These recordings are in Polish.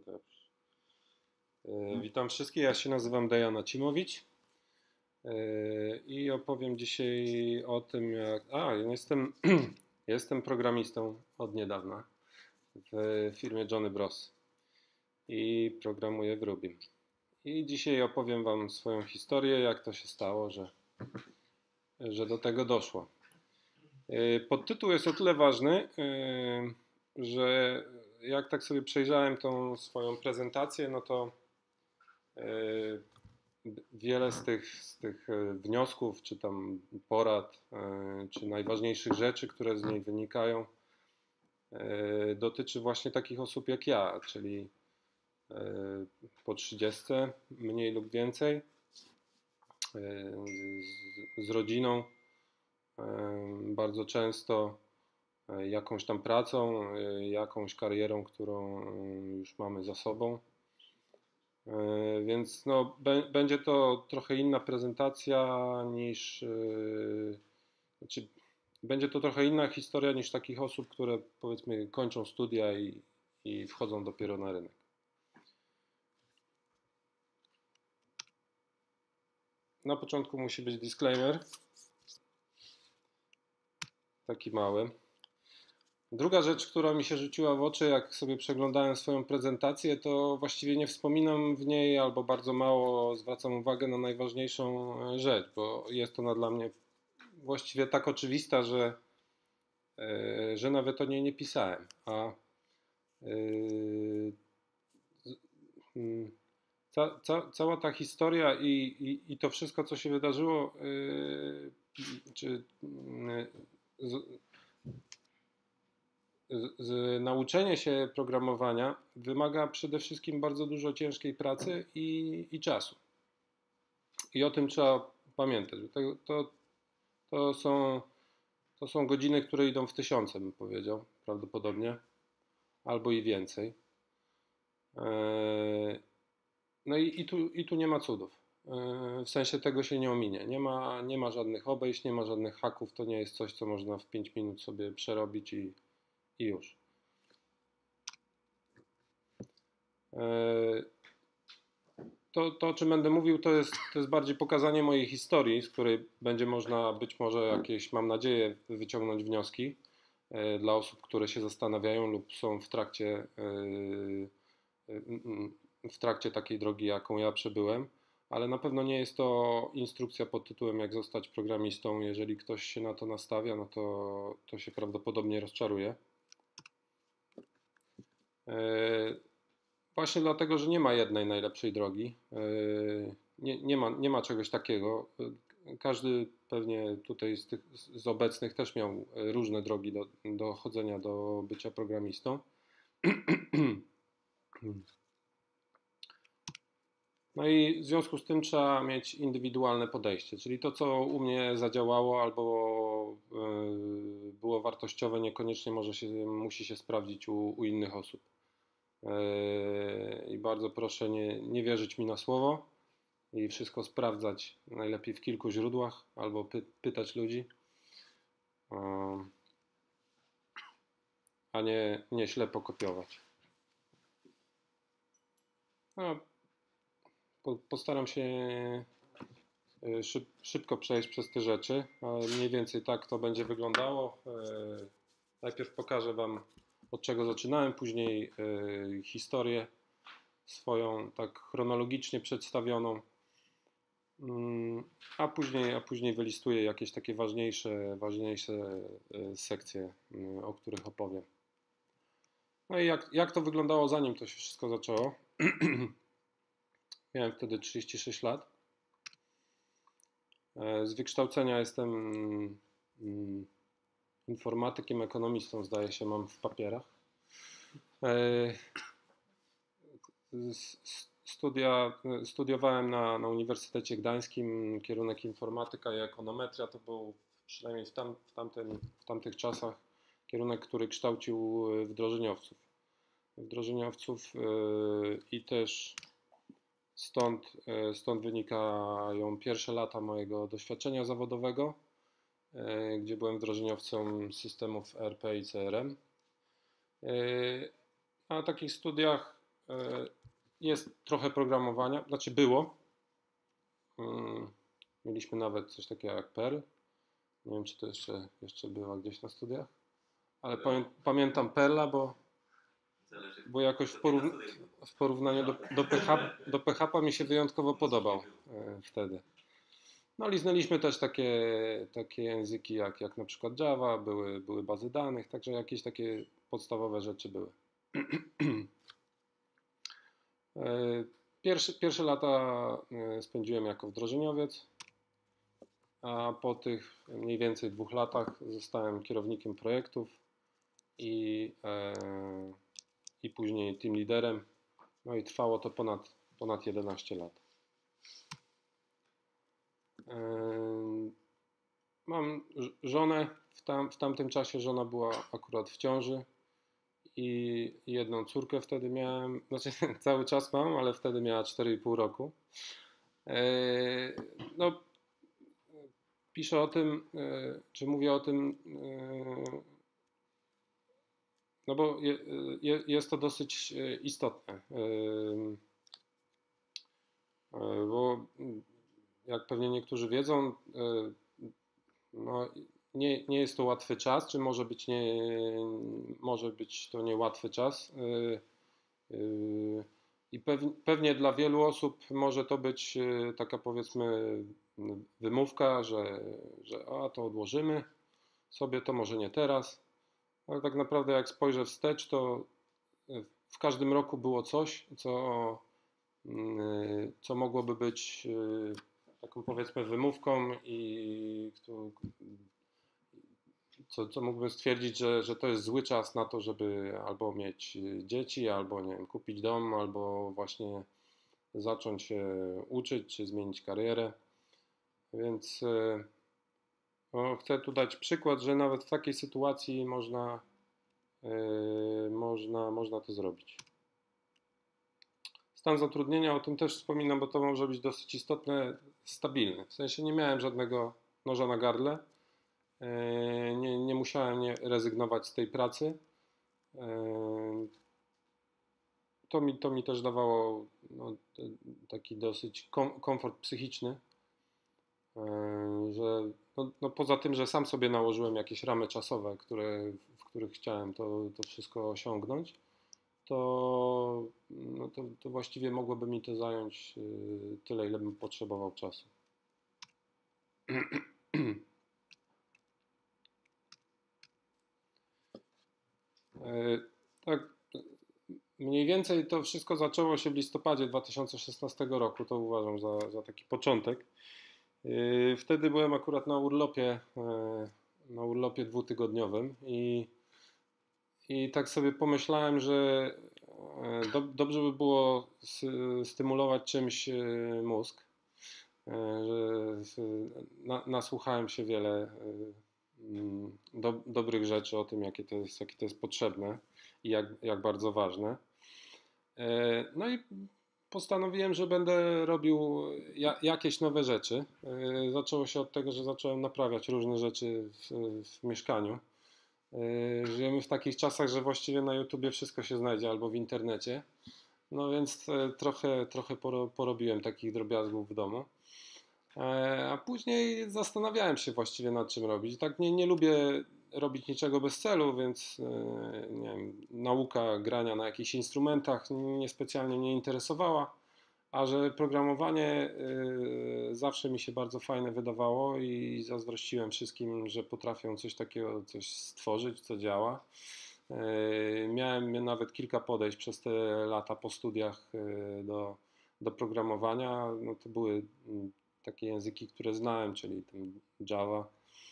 Dobrze. Witam wszystkich, ja się nazywam Dejan Acimowicz i opowiem dzisiaj o tym, jestem programistą od niedawna w firmie Johnny Bros i programuję w Rubim. I dzisiaj opowiem Wam swoją historię, jak to się stało, że do tego doszło. Podtytuł jest o tyle ważny, że jak tak sobie przejrzałem tą swoją prezentację, no to wiele z tych wniosków, czy tam porad, czy najważniejszych rzeczy, które z niej wynikają, dotyczy właśnie takich osób jak ja, czyli po 30, mniej lub więcej, z rodziną, bardzo często jakąś tam pracą, jakąś karierą, którą już mamy za sobą. Więc no, będzie to trochę inna prezentacja niż, znaczy, będzie to trochę inna historia niż takich osób, które powiedzmy kończą studia i wchodzą dopiero na rynek. Na początku musi być disclaimer, taki mały. Druga rzecz, która mi się rzuciła w oczy, jak sobie przeglądałem swoją prezentację, to właściwie nie wspominam w niej albo bardzo mało zwracam uwagę na najważniejszą rzecz, bo jest ona dla mnie właściwie tak oczywista, że nawet o niej nie pisałem. Cała ta historia i to wszystko, co się wydarzyło, czy nauczenie się programowania wymaga przede wszystkim bardzo dużo ciężkiej pracy i czasu. I o tym trzeba pamiętać. To są godziny, które idą w tysiące, bym powiedział, prawdopodobnie, albo i więcej. No i tu nie ma cudów. W sensie tego się nie ominie. Nie ma żadnych obejść, nie ma żadnych haków. To nie jest coś, co można w 5 minut sobie przerobić i już. To, o czym będę mówił, to jest bardziej pokazanie mojej historii, z której będzie można być może jakieś, mam nadzieję, wyciągnąć wnioski dla osób, które się zastanawiają lub są w trakcie takiej drogi, jaką ja przebyłem, ale na pewno nie jest to instrukcja pod tytułem jak zostać programistą. Jeżeli ktoś się na to nastawia, no to się prawdopodobnie rozczaruje. Właśnie dlatego, że nie ma jednej najlepszej drogi. Nie ma czegoś takiego. Każdy pewnie tutaj z obecnych też miał różne drogi do dochodzenia do bycia programistą. No i w związku z tym trzeba mieć indywidualne podejście, czyli to, co u mnie zadziałało albo było wartościowe, niekoniecznie musi się sprawdzić u innych osób. I bardzo proszę nie wierzyć mi na słowo i wszystko sprawdzać najlepiej w kilku źródłach albo pytać ludzi, a nie ślepo kopiować. No, postaram się szybko przejść przez te rzeczy, ale mniej więcej tak to będzie wyglądało. Najpierw pokażę Wam, od czego zaczynałem, później historię swoją tak chronologicznie przedstawioną, a później wylistuję jakieś takie ważniejsze sekcje, o których opowiem. No i jak to wyglądało, zanim to się wszystko zaczęło. Miałem wtedy 36 lat. Z wykształcenia jestem informatykiem, ekonomistą, zdaje się, mam w papierach. Studiowałem na Uniwersytecie Gdańskim kierunek informatyka i ekonometria. To był przynajmniej w tamtych czasach kierunek, który kształcił wdrożeniowców i też stąd wynikają pierwsze lata mojego doświadczenia zawodowego, gdzie byłem wdrożeniowcem systemów ERP i CRM. A na takich studiach jest trochę programowania, znaczy było. Mieliśmy nawet coś takiego jak Perl. Nie wiem, czy to jeszcze była gdzieś na studiach, ale pamiętam Perla, bo jakoś w porównaniu do PHP mi się wyjątkowo podobał wtedy. No, liznęliśmy też takie języki jak na przykład Java, były bazy danych, także jakieś takie podstawowe rzeczy były. Pierwsze lata spędziłem jako wdrożeniowiec, a po tych mniej więcej 2 latach zostałem kierownikiem projektów i później team liderem. No i trwało to ponad 11 lat. Mam żonę, w tamtym czasie żona była akurat w ciąży i jedną córkę wtedy miałem, znaczy cały czas mam, ale wtedy miała 4,5 roku. No, piszę o tym, czy mówię o tym, no bo jest to dosyć istotne, bo jak pewnie niektórzy wiedzą, no, nie jest to łatwy czas, czy może być to niełatwy czas. I pewnie dla wielu osób może to być taka, powiedzmy, wymówka, że to odłożymy sobie, to może nie teraz. Ale tak naprawdę jak spojrzę wstecz, to w każdym roku było coś, co mogłoby być taką, powiedzmy, wymówką i co mógłbym stwierdzić, że to jest zły czas na to, żeby albo mieć dzieci, albo nie wiem, kupić dom, albo właśnie zacząć się uczyć, czy zmienić karierę. Więc chcę tu dać przykład, że nawet w takiej sytuacji można to zrobić. Stan zatrudnienia, o tym też wspominam, bo to może być dosyć istotne, stabilny. W sensie nie miałem żadnego noża na gardle. Nie musiałem rezygnować z tej pracy. To mi też dawało taki dosyć komfort psychiczny, że poza tym, że sam sobie nałożyłem jakieś ramy czasowe, w których chciałem to wszystko osiągnąć, to właściwie mogłoby mi to zająć tyle, ile bym potrzebował czasu. Tak, mniej więcej to wszystko zaczęło się w listopadzie 2016 roku, to uważam za taki początek. Wtedy byłem akurat na urlopie 2-tygodniowym i tak sobie pomyślałem, że dobrze by było stymulować czymś mózg. Nasłuchałem się wiele dobrych rzeczy o tym, jakie to jest potrzebne i jak bardzo ważne. No i postanowiłem, że będę robił jakieś nowe rzeczy. Zaczęło się od tego, że zacząłem naprawiać różne rzeczy w mieszkaniu. Żyjemy w takich czasach, że właściwie na YouTubie wszystko się znajdzie albo w internecie. No więc trochę porobiłem takich drobiazgów w domu. A później zastanawiałem się właściwie nad czym robić. Tak nie lubię robić niczego bez celu, więc nie wiem, nauka grania na jakichś instrumentach niespecjalnie mnie interesowała, a że programowanie zawsze mi się bardzo fajne wydawało i zazdrościłem wszystkim, że potrafią coś stworzyć, co działa. Miałem nawet kilka podejść przez te lata po studiach do programowania. No to były takie języki, które znałem, czyli ten Java,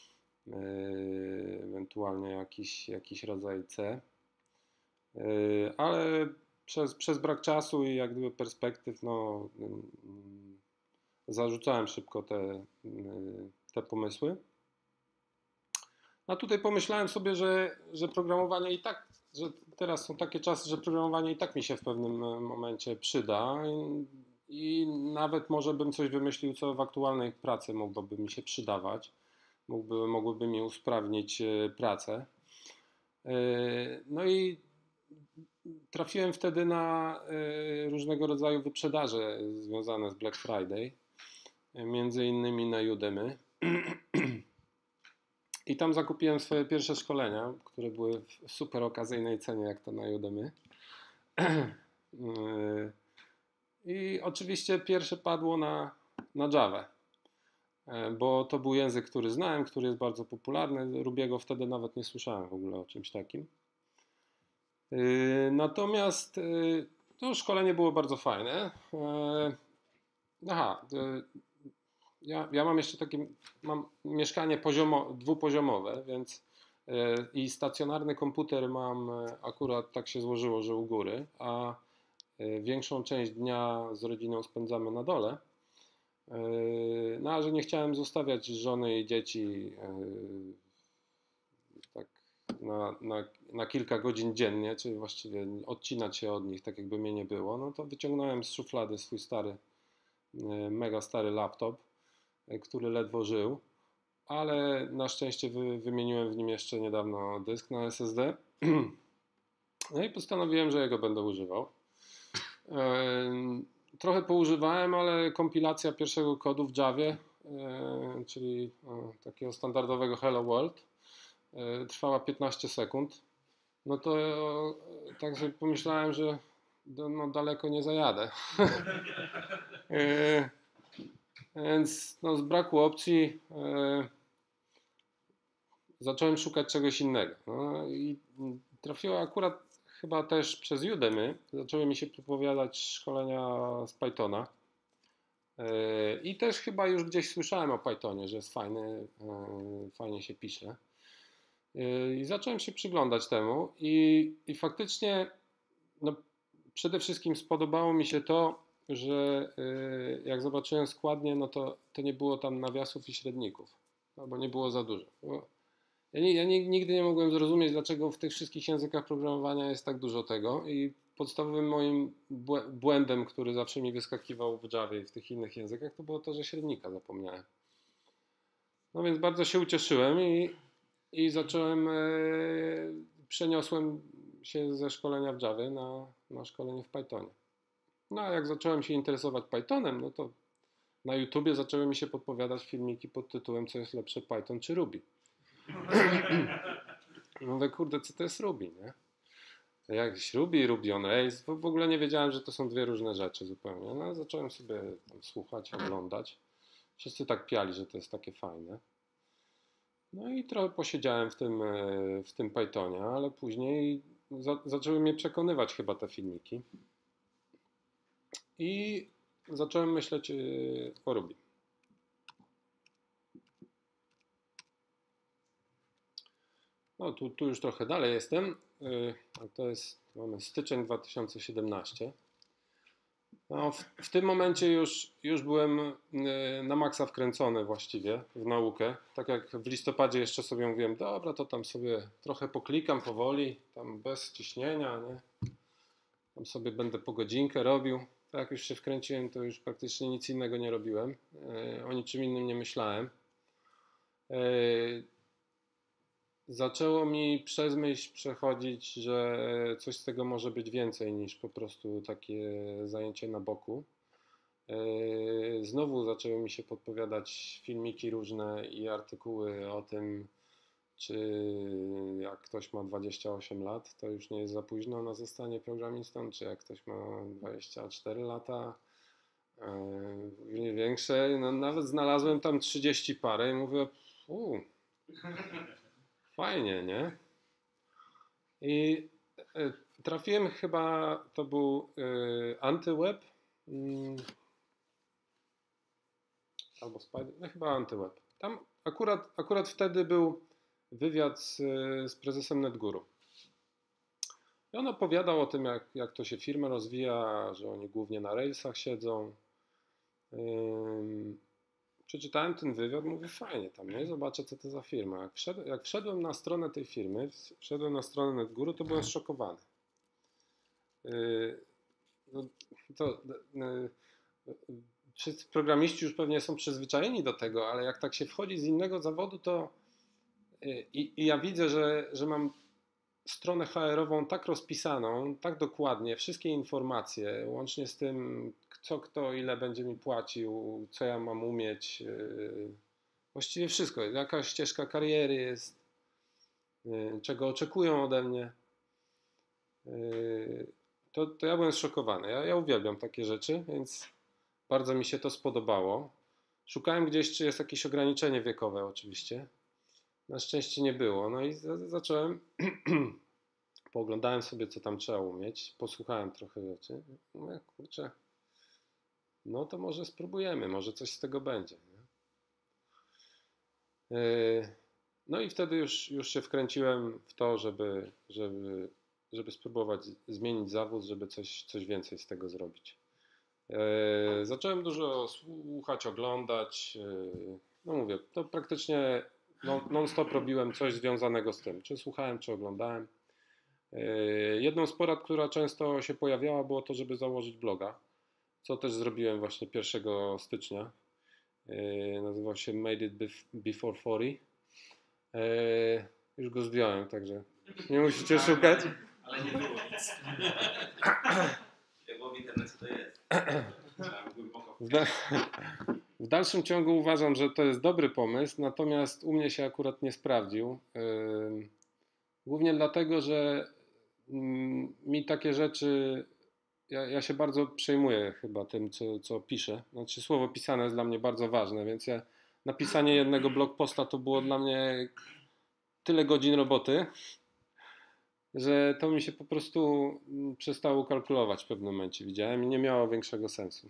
ewentualnie jakiś rodzaj C. Ale przez brak czasu i jak gdyby perspektyw, zarzucałem szybko te pomysły. A tutaj pomyślałem sobie, że programowanie i tak, że teraz są takie czasy, że programowanie i tak mi się w pewnym momencie przyda i nawet może bym coś wymyślił, co w aktualnej pracy mogłoby mi się przydawać, mogłoby mi usprawnić pracę. No i trafiłem wtedy na różnego rodzaju wyprzedaże związane z Black Friday, między innymi na Udemy. I tam zakupiłem swoje pierwsze szkolenia, które były w super okazyjnej cenie, jak to na Udemy. I oczywiście pierwsze padło na Javę, bo to był język, który znałem, który jest bardzo popularny. Rubiego wtedy nawet nie słyszałem w ogóle o czymś takim. Natomiast to szkolenie było bardzo fajne. Ja mam jeszcze takie, mam mieszkanie dwupoziomowe, więc i stacjonarny komputer mam, akurat tak się złożyło, że u góry, a większą część dnia z rodziną spędzamy na dole. No a że nie chciałem zostawiać żony i dzieci tak na kilka godzin dziennie, czyli właściwie odcinać się od nich, tak jakby mnie nie było, no to wyciągnąłem z szuflady swój stary, mega stary laptop, który ledwo żył, ale na szczęście wymieniłem w nim jeszcze niedawno dysk na SSD. No i postanowiłem, że jego będę używał. Trochę poużywałem, ale kompilacja pierwszego kodu w Javie, czyli takiego standardowego Hello World, trwała 15 sekund. No to tak sobie pomyślałem, że no daleko nie zajadę. Więc no, z braku opcji zacząłem szukać czegoś innego. No, i trafiło akurat chyba też przez Udemy. Zaczęły mi się propowiadać szkolenia z Pythona. I też chyba już gdzieś słyszałem o Pythonie, że jest fajny, fajnie się pisze. I zacząłem się przyglądać temu i faktycznie no, przede wszystkim spodobało mi się to, że jak zobaczyłem składnię, no to nie było tam nawiasów i średników, albo nie było za dużo. Ja nigdy nie mogłem zrozumieć, dlaczego w tych wszystkich językach programowania jest tak dużo tego i podstawowym moim błędem, który zawsze mi wyskakiwał w Javie i w tych innych językach, to było to, że średnika zapomniałem. No więc bardzo się ucieszyłem i zacząłem, przeniosłem się ze szkolenia w Javie na szkolenie w Pythonie. No a jak zacząłem się interesować Pythonem, no to na YouTubie zaczęły mi się podpowiadać filmiki pod tytułem co jest lepsze, Python czy Ruby. No ale kurde, co to jest Ruby, nie? Jakieś Ruby on Rails, w ogóle nie wiedziałem, że to są dwie różne rzeczy zupełnie. No zacząłem sobie tam słuchać, oglądać. Wszyscy tak piali, że to jest takie fajne. No i trochę posiedziałem w tym Pythonie, ale później zaczęły mnie przekonywać chyba te filmiki. I zacząłem myśleć o Ruby. No tu już trochę dalej jestem. To jest, mamy styczeń 2017. No, w tym momencie już byłem na maksa wkręcony właściwie w naukę. Tak jak w listopadzie jeszcze sobie mówiłem, dobra, to tam sobie trochę poklikam powoli, tam bez ciśnienia, nie? Tam sobie będę po godzinkę robił. Tak jak już się wkręciłem, to już praktycznie nic innego nie robiłem. O niczym innym nie myślałem. Zaczęło mi przez myśl przechodzić, że coś z tego może być więcej niż po prostu takie zajęcie na boku. Znowu zaczęły mi się podpowiadać filmiki różne i artykuły o tym, czy jak ktoś ma 28 lat, to już nie jest za późno na zostanie programistą, czy jak ktoś ma 24 lata, większe. No, nawet znalazłem tam 30 parę i mówię, fajnie, nie? I trafiłem chyba, to był AntyWeb, albo Spider, no chyba AntyWeb. Tam akurat wtedy był wywiad z prezesem NetGuru. I on opowiadał o tym, jak to się firma rozwija, że oni głównie na Railsach siedzą. Przeczytałem ten wywiad, mówię fajnie tam, nie? Zobaczę co to za firma. Jak wszedłem na stronę tej firmy, wszedłem na stronę NetGuru, to byłem zszokowany. Wszyscy programiści już pewnie są przyzwyczajeni do tego, ale jak tak się wchodzi z innego zawodu, to i ja widzę, że mam stronę HR-ową tak rozpisaną, tak dokładnie, wszystkie informacje, łącznie z tym, co kto ile będzie mi płacił, co ja mam umieć, właściwie wszystko. Jaka ścieżka kariery jest, czego oczekują ode mnie. To ja byłem zszokowany. Ja uwielbiam takie rzeczy, więc bardzo mi się to spodobało. Szukałem gdzieś, czy jest jakieś ograniczenie wiekowe oczywiście. Na szczęście nie było. No i zacząłem, pooglądałem sobie, co tam trzeba umieć, posłuchałem trochę rzeczy. Mówię, kurczę, no to może spróbujemy, może coś z tego będzie. Nie? No i wtedy już się wkręciłem w to, żeby spróbować zmienić zawód, żeby coś więcej z tego zrobić. Zacząłem dużo słuchać, oglądać. No mówię, to praktycznie non-stop robiłem coś związanego z tym. Czy słuchałem, czy oglądałem. Jedną z porad, która często się pojawiała, było to, żeby założyć bloga, co też zrobiłem właśnie 1 stycznia. Nazywał się Made It Before 40. Już go zdjąłem, także nie musicie szukać. Ale nie było nic. Jak było w internecie, to jest. W dalszym ciągu uważam, że to jest dobry pomysł, natomiast u mnie się akurat nie sprawdził. Głównie dlatego, że mi takie rzeczy, ja się bardzo przejmuję chyba tym, co piszę. Znaczy słowo pisane jest dla mnie bardzo ważne, więc napisanie jednego blog posta to było dla mnie tyle godzin roboty, że to mi się po prostu przestało kalkulować w pewnym momencie, widziałem i nie miało większego sensu.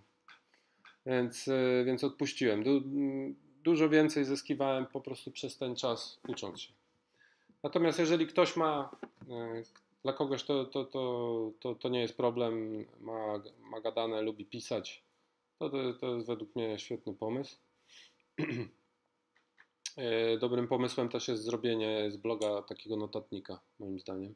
Więc odpuściłem. Dużo więcej zyskiwałem po prostu przez ten czas ucząc się. Natomiast jeżeli ktoś dla kogoś to nie jest problem, ma gadane, lubi pisać, to jest według mnie świetny pomysł. Dobrym pomysłem też jest zrobienie z bloga takiego notatnika, moim zdaniem.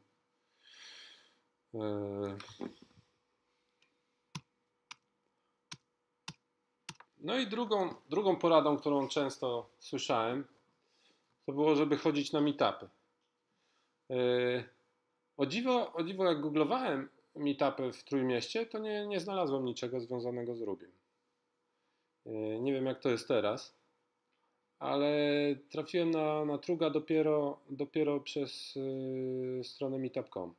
No i drugą poradą, którą często słyszałem, to było, żeby chodzić na meetupy. O dziwo, jak googlowałem meetupy w Trójmieście, to nie znalazłem niczego związanego z Rubiem. Nie wiem, jak to jest teraz, ale trafiłem na Truga dopiero przez stronę meetup.com.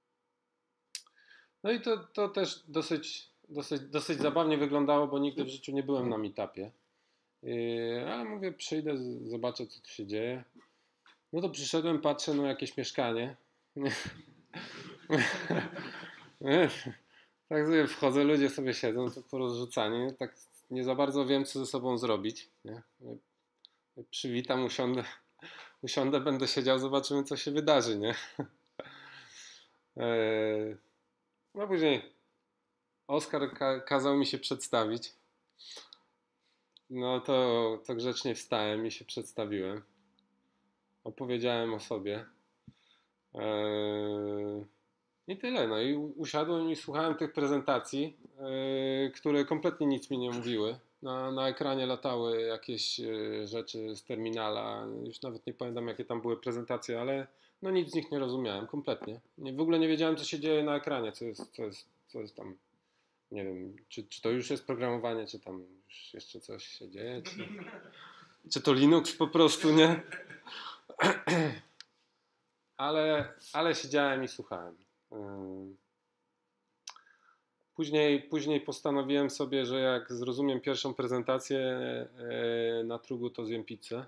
No i to też dosyć zabawnie wyglądało, bo nigdy w życiu nie byłem na meetupie. Ale mówię, przyjdę, zobaczę, co tu się dzieje. No to przyszedłem, patrzę, no jakieś mieszkanie. Tak sobie wchodzę, ludzie sobie siedzą, to porozrzucani, tak nie za bardzo wiem, co ze sobą zrobić. Nie? Przywitam, usiądę, będę siedział, zobaczymy, co się wydarzy, nie? No później Oskar kazał mi się przedstawić. No to grzecznie wstałem i się przedstawiłem. Opowiedziałem o sobie. I tyle. No i usiadłem i słuchałem tych prezentacji, które kompletnie nic mi nie mówiły. Na ekranie latały jakieś rzeczy z terminala. Już nawet nie pamiętam, jakie tam były prezentacje, ale no nic z nich nie rozumiałem kompletnie. W ogóle nie wiedziałem, co się dzieje na ekranie, co jest tam. Nie wiem, czy to już jest programowanie, czy tam już jeszcze coś się dzieje, czy to Linux po prostu, nie? Ale siedziałem i słuchałem. Później postanowiłem sobie, że jak zrozumiem pierwszą prezentację na Trugu, to zjem pizzę.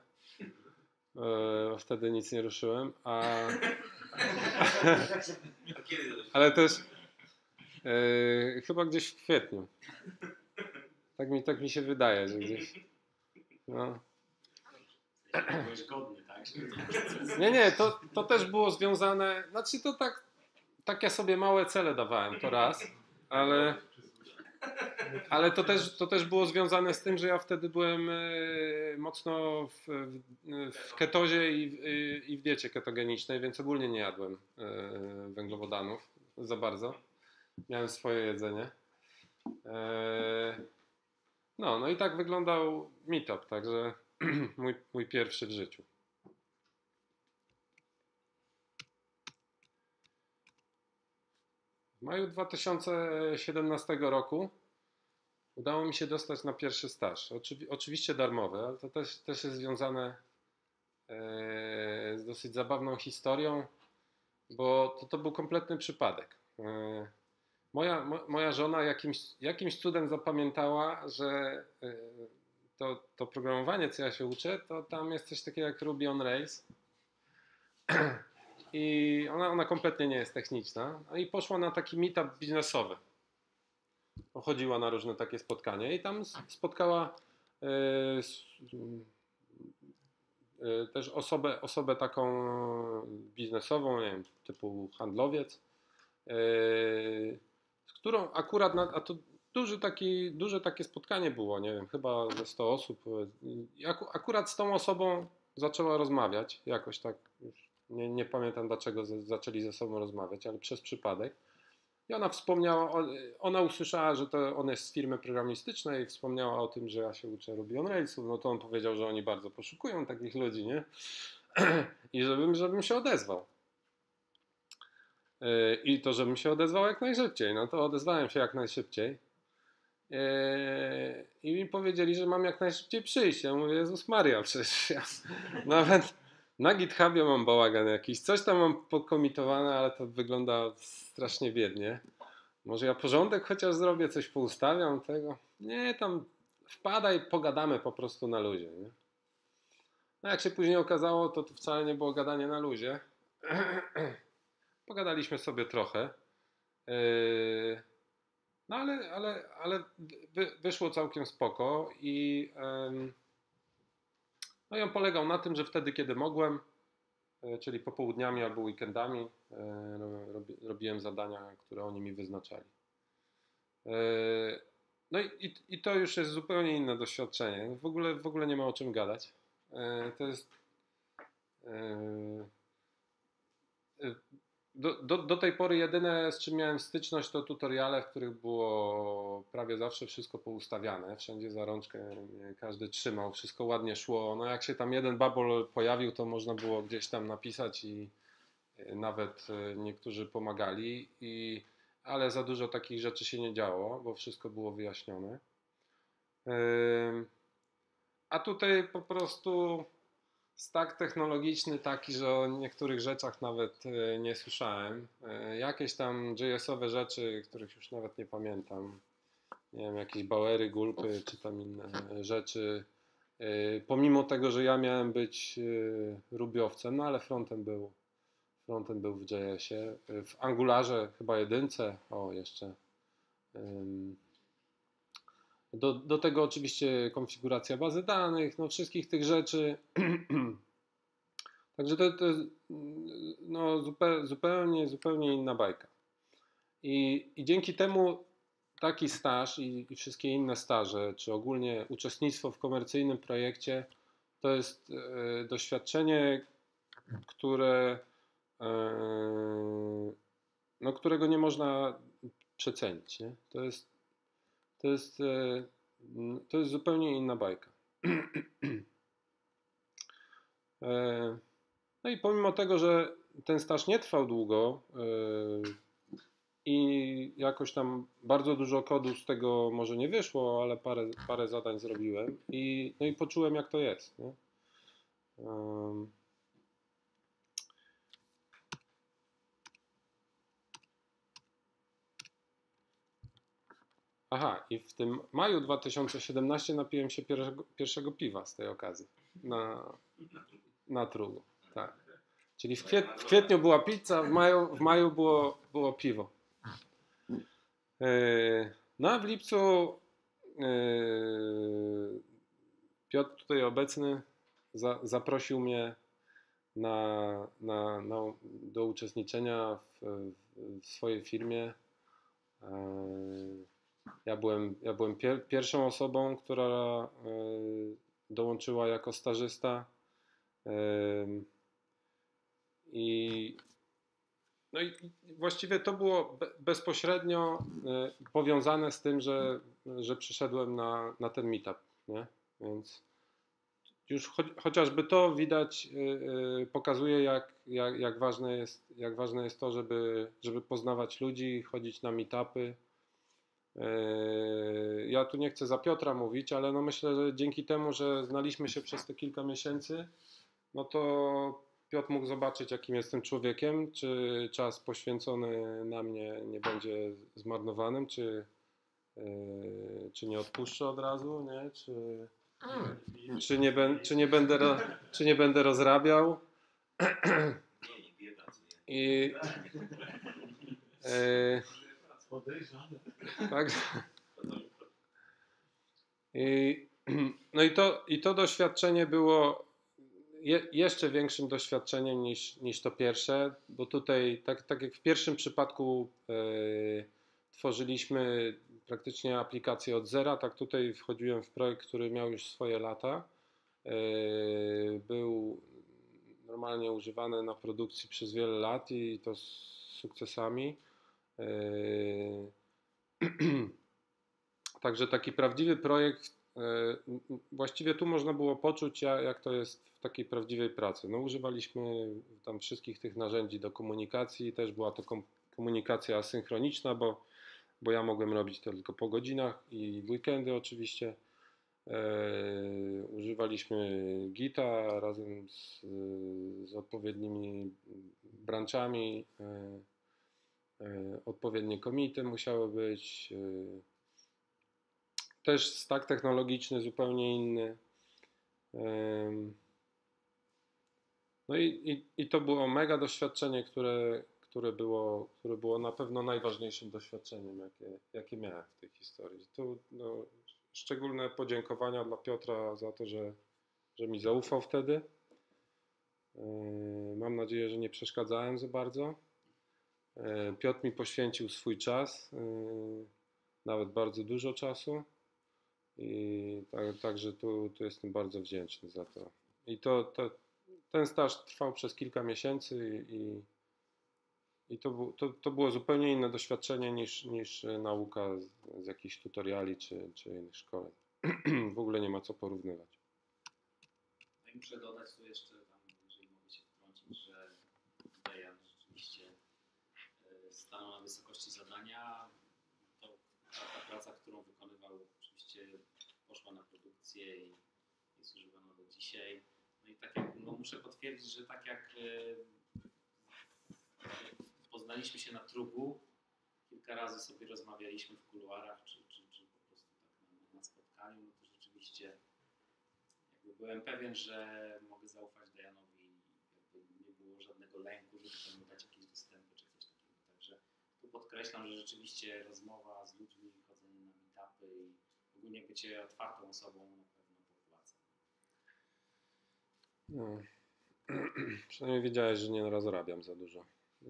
Wtedy nic nie ruszyłem. Ale też chyba gdzieś w kwietniu. Tak mi się wydaje, że gdzieś. No. Byłeś godny, tak? Nie, to też było związane. Znaczy tak ja sobie małe cele dawałem, to raz, ale to też było związane z tym, że ja wtedy byłem mocno w ketozie i w diecie ketogenicznej, więc ogólnie nie jadłem węglowodanów za bardzo. Miałem swoje jedzenie. No i tak wyglądał meetup, także mój pierwszy w życiu. W maju 2017 roku udało mi się dostać na pierwszy staż. Oczywiście darmowy, ale to też jest związane z dosyć zabawną historią, bo to był kompletny przypadek. Moja żona jakimś cudem zapamiętała, że to programowanie, co ja się uczę, to tam jest coś takiego jak Ruby on Rails. I ona kompletnie nie jest techniczna. No i poszła na taki meetup biznesowy. Chodziła na różne takie spotkania i tam spotkała też osobę taką biznesową, nie wiem, typu handlowiec, z którą akurat, a to duże takie spotkanie było, nie wiem, chyba ze 100 osób. I akurat z tą osobą zaczęła rozmawiać, jakoś tak, już nie pamiętam dlaczego zaczęli ze sobą rozmawiać, ale przez przypadek. I ona wspomniała, ona usłyszała, że to on jest z firmy programistycznej, wspomniała o tym, że ja się uczę Ruby on Railsów, no to on powiedział, że oni bardzo poszukują takich ludzi, nie? I żebym się odezwał. I to, żebym się odezwał jak najszybciej. No to odezwałem się jak najszybciej. I mi powiedzieli, że mam jak najszybciej przyjść. Ja mówię, Jezus Maria, przecież ja nawet na GitHubie mam bałagan jakiś. Coś tam mam pokomitowane, ale to wygląda strasznie biednie. Może ja porządek chociaż zrobię, coś poustawiam tego. Nie, tam wpadaj, pogadamy po prostu na luzie. Nie? No jak się później okazało, to wcale nie było gadanie na luzie. Pogadaliśmy sobie trochę. No ale wyszło całkiem spoko i no i on polegał na tym, że wtedy, kiedy mogłem, czyli popołudniami albo weekendami, robiłem zadania, które oni mi wyznaczali. No i to już jest zupełnie inne doświadczenie. W ogóle nie ma o czym gadać. To jest do tej pory jedyne, z czym miałem styczność, to tutoriale, w których było prawie zawsze wszystko poustawiane. Wszędzie za rączkę każdy trzymał, wszystko ładnie szło. No jak się tam jeden babol pojawił, to można było gdzieś tam napisać i nawet niektórzy pomagali, ale za dużo takich rzeczy się nie działo, bo wszystko było wyjaśnione. A tutaj po prostu stack technologiczny taki, że o niektórych rzeczach nawet nie słyszałem. Jakieś tam JS-owe rzeczy, których już nawet nie pamiętam. Nie wiem, jakieś Bowery, Gulpy czy tam inne rzeczy. Pomimo tego, że ja miałem być rubiowcem, no ale frontem był w JS-ie. W Angularze chyba jedynce, jeszcze. Do tego oczywiście konfiguracja bazy danych, no wszystkich tych rzeczy. Także to jest no, zupełnie inna bajka. I dzięki temu taki staż i wszystkie inne staże, czy ogólnie uczestnictwo w komercyjnym projekcie, to jest doświadczenie, którego nie można przecenić. Nie? To jest zupełnie inna bajka. No i pomimo tego, że ten staż nie trwał długo i jakoś tam bardzo dużo kodu z tego może nie wyszło, ale parę zadań zrobiłem no i poczułem, jak to jest. Nie? Aha, i w tym maju 2017 napiłem się pierwszego piwa z tej okazji na Trugu. Tak. Czyli w kwietniu była pizza, w maju było piwo. No a w lipcu Piotr tutaj obecny zaprosił mnie do uczestniczenia w swojej firmie. Ja byłem pierwszą osobą, która dołączyła jako stażysta. No i właściwie to było bezpośrednio powiązane z tym, że przyszedłem na ten meetup, nie? Więc już chociażby to widać, pokazuje jak ważne jest to, żeby poznawać ludzi, chodzić na meetupy. Ja tu nie chcę za Piotra mówić, ale no myślę, że dzięki temu, że znaliśmy się przez te kilka miesięcy, no to Piotr mógł zobaczyć, jakim jestem człowiekiem, czy czas poświęcony na mnie nie będzie zmarnowanym, czy nie odpuszczę od razu, nie? Czy nie będę rozrabiał. Nie piję, pracuję. I tak. No i to doświadczenie było jeszcze większym doświadczeniem niż to pierwsze, bo tutaj, tak jak w pierwszym przypadku tworzyliśmy praktycznie aplikację od zera, tak tutaj wchodziłem w projekt, który miał już swoje lata. Był normalnie używany na produkcji przez wiele lat i to z sukcesami. Także taki prawdziwy projekt, właściwie tu można było poczuć, jak to jest w takiej prawdziwej pracy. No, używaliśmy tam wszystkich tych narzędzi do komunikacji, też była to komunikacja asynchroniczna, bo ja mogłem robić to tylko po godzinach i w weekendy oczywiście. Używaliśmy Gita razem z odpowiednimi branchami, odpowiednie commity musiały być. Też stack technologiczny zupełnie inny. No i to było mega doświadczenie, które było na pewno najważniejszym doświadczeniem, jakie miałem w tej historii. Tu no, szczególne podziękowania dla Piotra za to, że mi zaufał wtedy. Mam nadzieję, że nie przeszkadzałem za bardzo. Piotr mi poświęcił swój czas, nawet bardzo dużo czasu. I także tu jestem bardzo wdzięczny za to. I ten staż trwał przez kilka miesięcy i to było zupełnie inne doświadczenie niż nauka z jakichś tutoriali czy innych szkoleń. W ogóle nie ma co porównywać. No i muszę dodać tu jeszcze, jeżeli mogę się wtrącić, że Dejan rzeczywiście stanął na wysokości zadania. Ta praca, którą wykonywał, oczywiście poszła na produkcję i jest używana do dzisiaj. No i tak jak muszę potwierdzić, że tak jak poznaliśmy się na trugu, kilka razy sobie rozmawialiśmy w kuluarach, czy po prostu tak na spotkaniu, no to rzeczywiście jakby byłem pewien, że mogę zaufać Dejanowi, jakby nie było żadnego lęku, żeby temu dać jakieś dostępy czy coś takiego. Także tu podkreślam, że rzeczywiście rozmowa z ludźmi, chodzenie na meetupy i ogólnie bycie otwartą osobą na pewno popłaca. No. Przynajmniej wiedziałeś, że nie rozrabiam za dużo.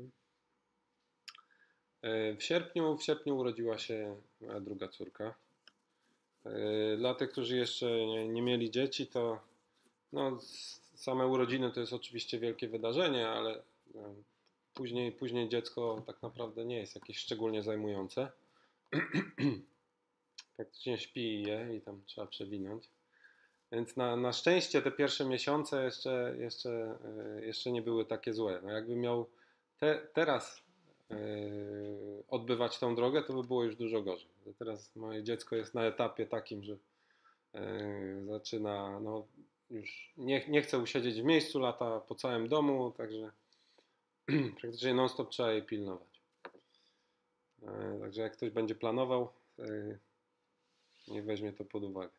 W sierpniu urodziła się moja druga córka. Dla tych, którzy jeszcze nie mieli dzieci, to no, same urodziny to jest oczywiście wielkie wydarzenie, ale później dziecko tak naprawdę nie jest jakieś szczególnie zajmujące. Praktycznie śpi i je i tam trzeba przewinąć. Więc na szczęście te pierwsze miesiące jeszcze nie były takie złe. No jakbym miał teraz odbywać tą drogę, to by było już dużo gorzej. Teraz moje dziecko jest na etapie takim, że zaczyna, no już nie chce usiedzieć w miejscu, lata po całym domu, także praktycznie non-stop trzeba jej pilnować. Także jak ktoś będzie planował, niech weźmie to pod uwagę.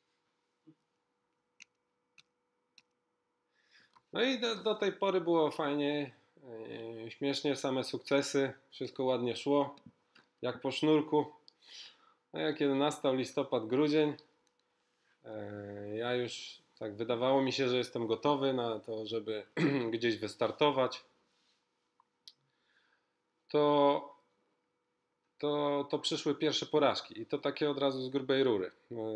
No i do tej pory było fajnie, śmiesznie, same sukcesy, wszystko ładnie szło, jak po sznurku. A jak 11 listopad, grudzień, ja już tak wydawało mi się, że jestem gotowy na to, żeby gdzieś wystartować. To przyszły pierwsze porażki i to takie od razu z grubej rury.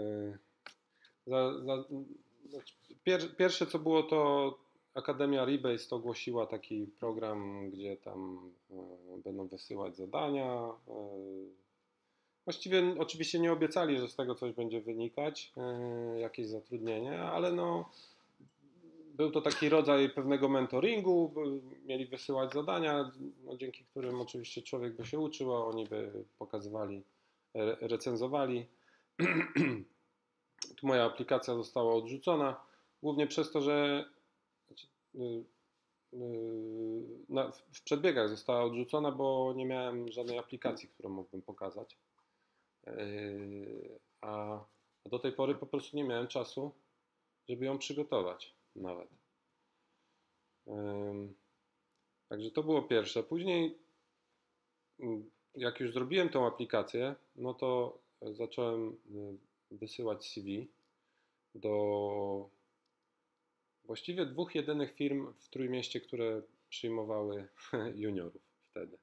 Pierwsze co było, to Akademia Rebase ogłosiła taki program, gdzie tam będą wysyłać zadania. Właściwie oczywiście nie obiecali, że z tego coś będzie wynikać, jakieś zatrudnienie, ale no był to taki rodzaj pewnego mentoringu, mieli wysyłać zadania, no, dzięki którym oczywiście człowiek by się uczył, a oni by pokazywali, recenzowali. Tu moja aplikacja została odrzucona, głównie przez to, że znaczy, w przedbiegach została odrzucona, bo nie miałem żadnej aplikacji, którą mógłbym pokazać. A do tej pory po prostu nie miałem czasu, żeby ją przygotować nawet. Także to było pierwsze. Później, jak już zrobiłem tą aplikację, no to zacząłem wysyłać CV do właściwie 2 jedynych firm w Trójmieście, które przyjmowały juniorów wtedy.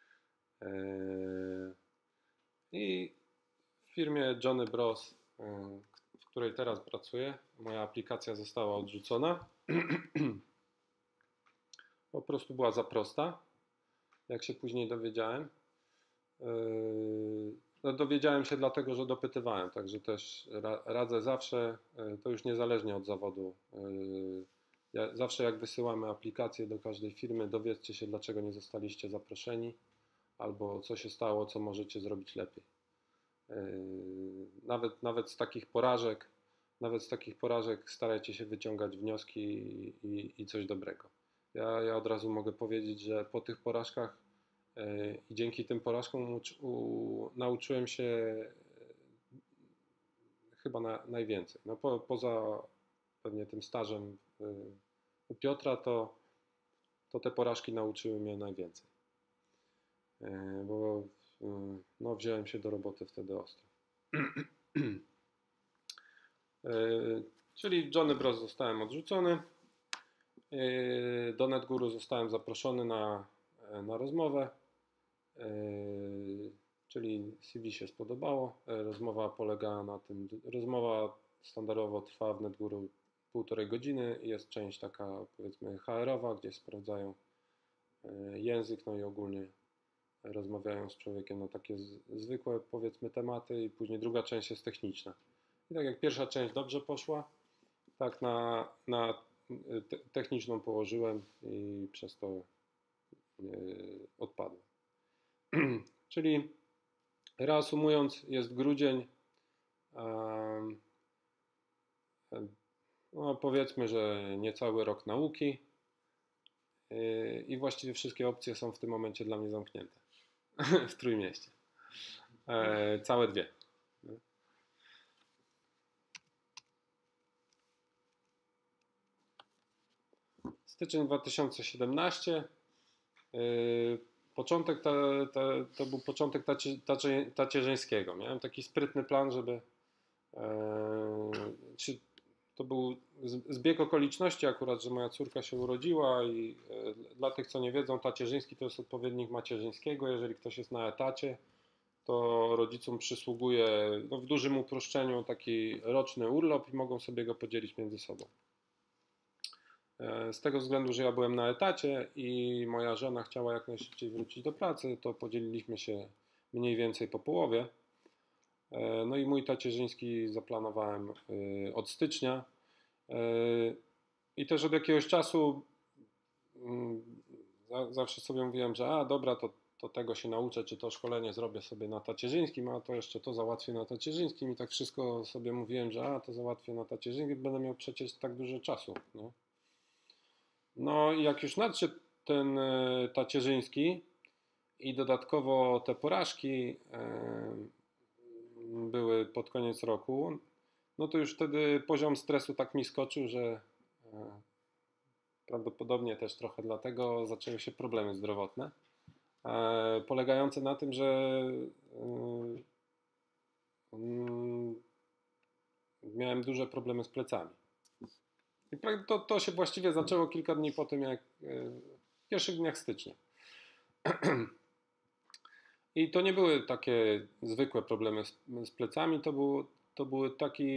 I w firmie Johnny Bros, w której teraz pracuję, moja aplikacja została odrzucona. Po prostu była za prosta, jak się później dowiedziałem. No, dowiedziałem się dlatego, że dopytywałem, także też radzę zawsze, to już niezależnie od zawodu. Zawsze jak wysyłamy aplikację do każdej firmy, dowiedzcie się, dlaczego nie zostaliście zaproszeni, albo co się stało, co możecie zrobić lepiej. Nawet z takich porażek starajcie się wyciągać wnioski i coś dobrego. Ja od razu mogę powiedzieć, że po tych porażkach i dzięki tym porażkom nauczyłem się chyba najwięcej. No poza pewnie tym stażem u Piotra, to te porażki nauczyły mnie najwięcej. Bo no, wziąłem się do roboty wtedy ostro. Czyli w Johnny Bros zostałem odrzucony. Do NetGuru zostałem zaproszony na rozmowę. Czyli CV się spodobało. Rozmowa polegała na tym, rozmowa standardowo trwa w NetGuru 1,5 godziny. Jest część taka, powiedzmy, HR-owa, gdzie sprawdzają język, no i ogólnie rozmawiają z człowiekiem na takie zwykłe, powiedzmy, tematy, i później druga część jest techniczna. I tak jak pierwsza część dobrze poszła, tak na techniczną położyłem i przez to odpadłem. Czyli reasumując, jest grudzień, no powiedzmy, że niecały rok nauki i właściwie wszystkie opcje są w tym momencie dla mnie zamknięte w Trójmieście. Całe 2. Styczeń 2017. Początek to był początek tacierzyńskiego. Miałem taki sprytny plan, żeby to był zbieg okoliczności akurat, że moja córka się urodziła i dla tych, co nie wiedzą, tacierzyński to jest odpowiednik macierzyńskiego. Jeżeli ktoś jest na etacie, to rodzicom przysługuje, no, w dużym uproszczeniu, taki roczny urlop i mogą sobie go podzielić między sobą. Z tego względu, że ja byłem na etacie i moja żona chciała jak najszybciej wrócić do pracy, to podzieliliśmy się mniej więcej po połowie. No i mój tacierzyński zaplanowałem od stycznia i też od jakiegoś czasu zawsze sobie mówiłem, że dobra, to tego się nauczę, czy to szkolenie zrobię sobie na tacierzyńskim, a to jeszcze to załatwię na tacierzyńskim, i tak wszystko sobie mówiłem, że to załatwię na tacierzyńskim, będę miał przecież tak dużo czasu, nie? No i jak już nadszedł ten tacierzyński i dodatkowo te porażki były pod koniec roku, no to już wtedy poziom stresu tak mi skoczył, że prawdopodobnie też trochę dlatego zaczęły się problemy zdrowotne, polegające na tym, że miałem duże problemy z plecami. I to się właściwie zaczęło kilka dni po tym, jak w pierwszych dniach stycznia. I to nie były takie zwykłe problemy z plecami, to był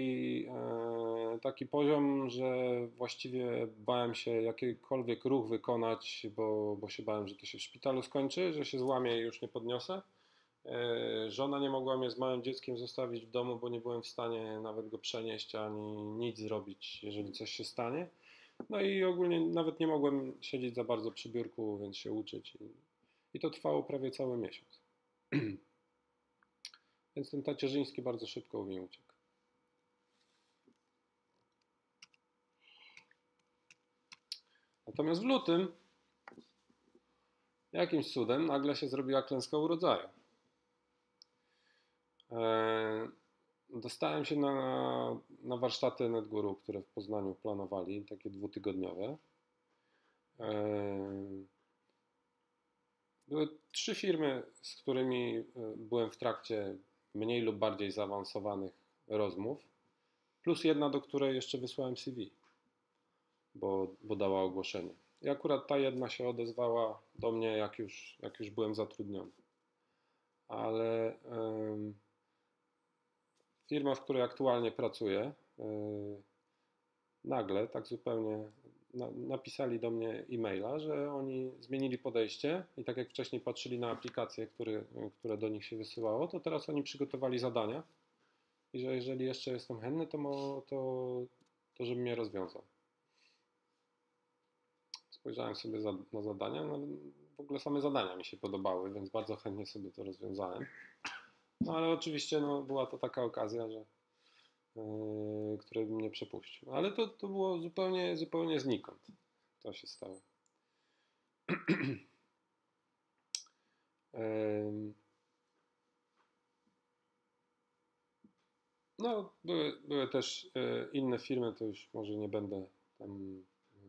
taki poziom, że właściwie bałem się jakikolwiek ruch wykonać, bo się bałem, że to się w szpitalu skończy, że się złamię i już nie podniosę. Żona nie mogła mnie z małym dzieckiem zostawić w domu, bo nie byłem w stanie nawet go przenieść ani nic zrobić, jeżeli coś się stanie. No i ogólnie nawet nie mogłem siedzieć za bardzo przy biurku, więc się uczyć. I to trwało prawie cały miesiąc. Więc ten tacierzyński bardzo szybko mi uciekł. Natomiast w lutym jakimś cudem nagle się zrobiła klęska urodzaju. Dostałem się na warsztaty NetGuru, które w Poznaniu planowali, takie 2-tygodniowe. Były 3 firmy, z którymi byłem w trakcie mniej lub bardziej zaawansowanych rozmów, plus jedna, do której jeszcze wysłałem CV, bo dała ogłoszenie. I akurat ta jedna się odezwała do mnie, jak już byłem zatrudniony. Ale firma, w której aktualnie pracuję, nagle tak zupełnie napisali do mnie e-maila, że oni zmienili podejście i tak jak wcześniej patrzyli na aplikacje, które do nich się wysyłało, to teraz oni przygotowali zadania i że jeżeli jeszcze jestem chętny, to żebym mnie rozwiązał. Spojrzałem sobie na zadania, no w ogóle same zadania mi się podobały, więc bardzo chętnie sobie to rozwiązałem. No ale oczywiście była to taka okazja, który bym nie przepuścił. Ale to było zupełnie znikąd. To się stało. No, były też inne firmy, to już może nie będę tam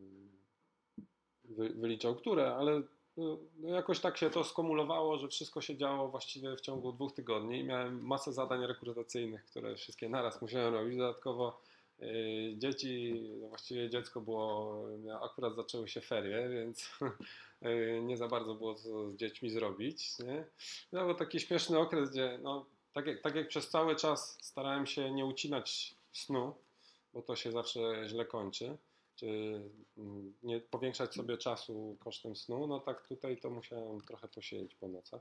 wyliczał które, ale jakoś tak się to skumulowało, że wszystko się działo właściwie w ciągu 2 tygodni i miałem masę zadań rekrutacyjnych, które wszystkie naraz musiałem robić. Dodatkowo dzieci, właściwie dziecko akurat zaczęły się ferie, więc nie za bardzo było co z dziećmi zrobić. Nie? To był taki śmieszny okres, gdzie tak jak przez cały czas starałem się nie ucinać snu, bo to się zawsze źle kończy, czy nie powiększać sobie czasu kosztem snu, no tak tutaj to musiałem trochę posiedzieć po nocach.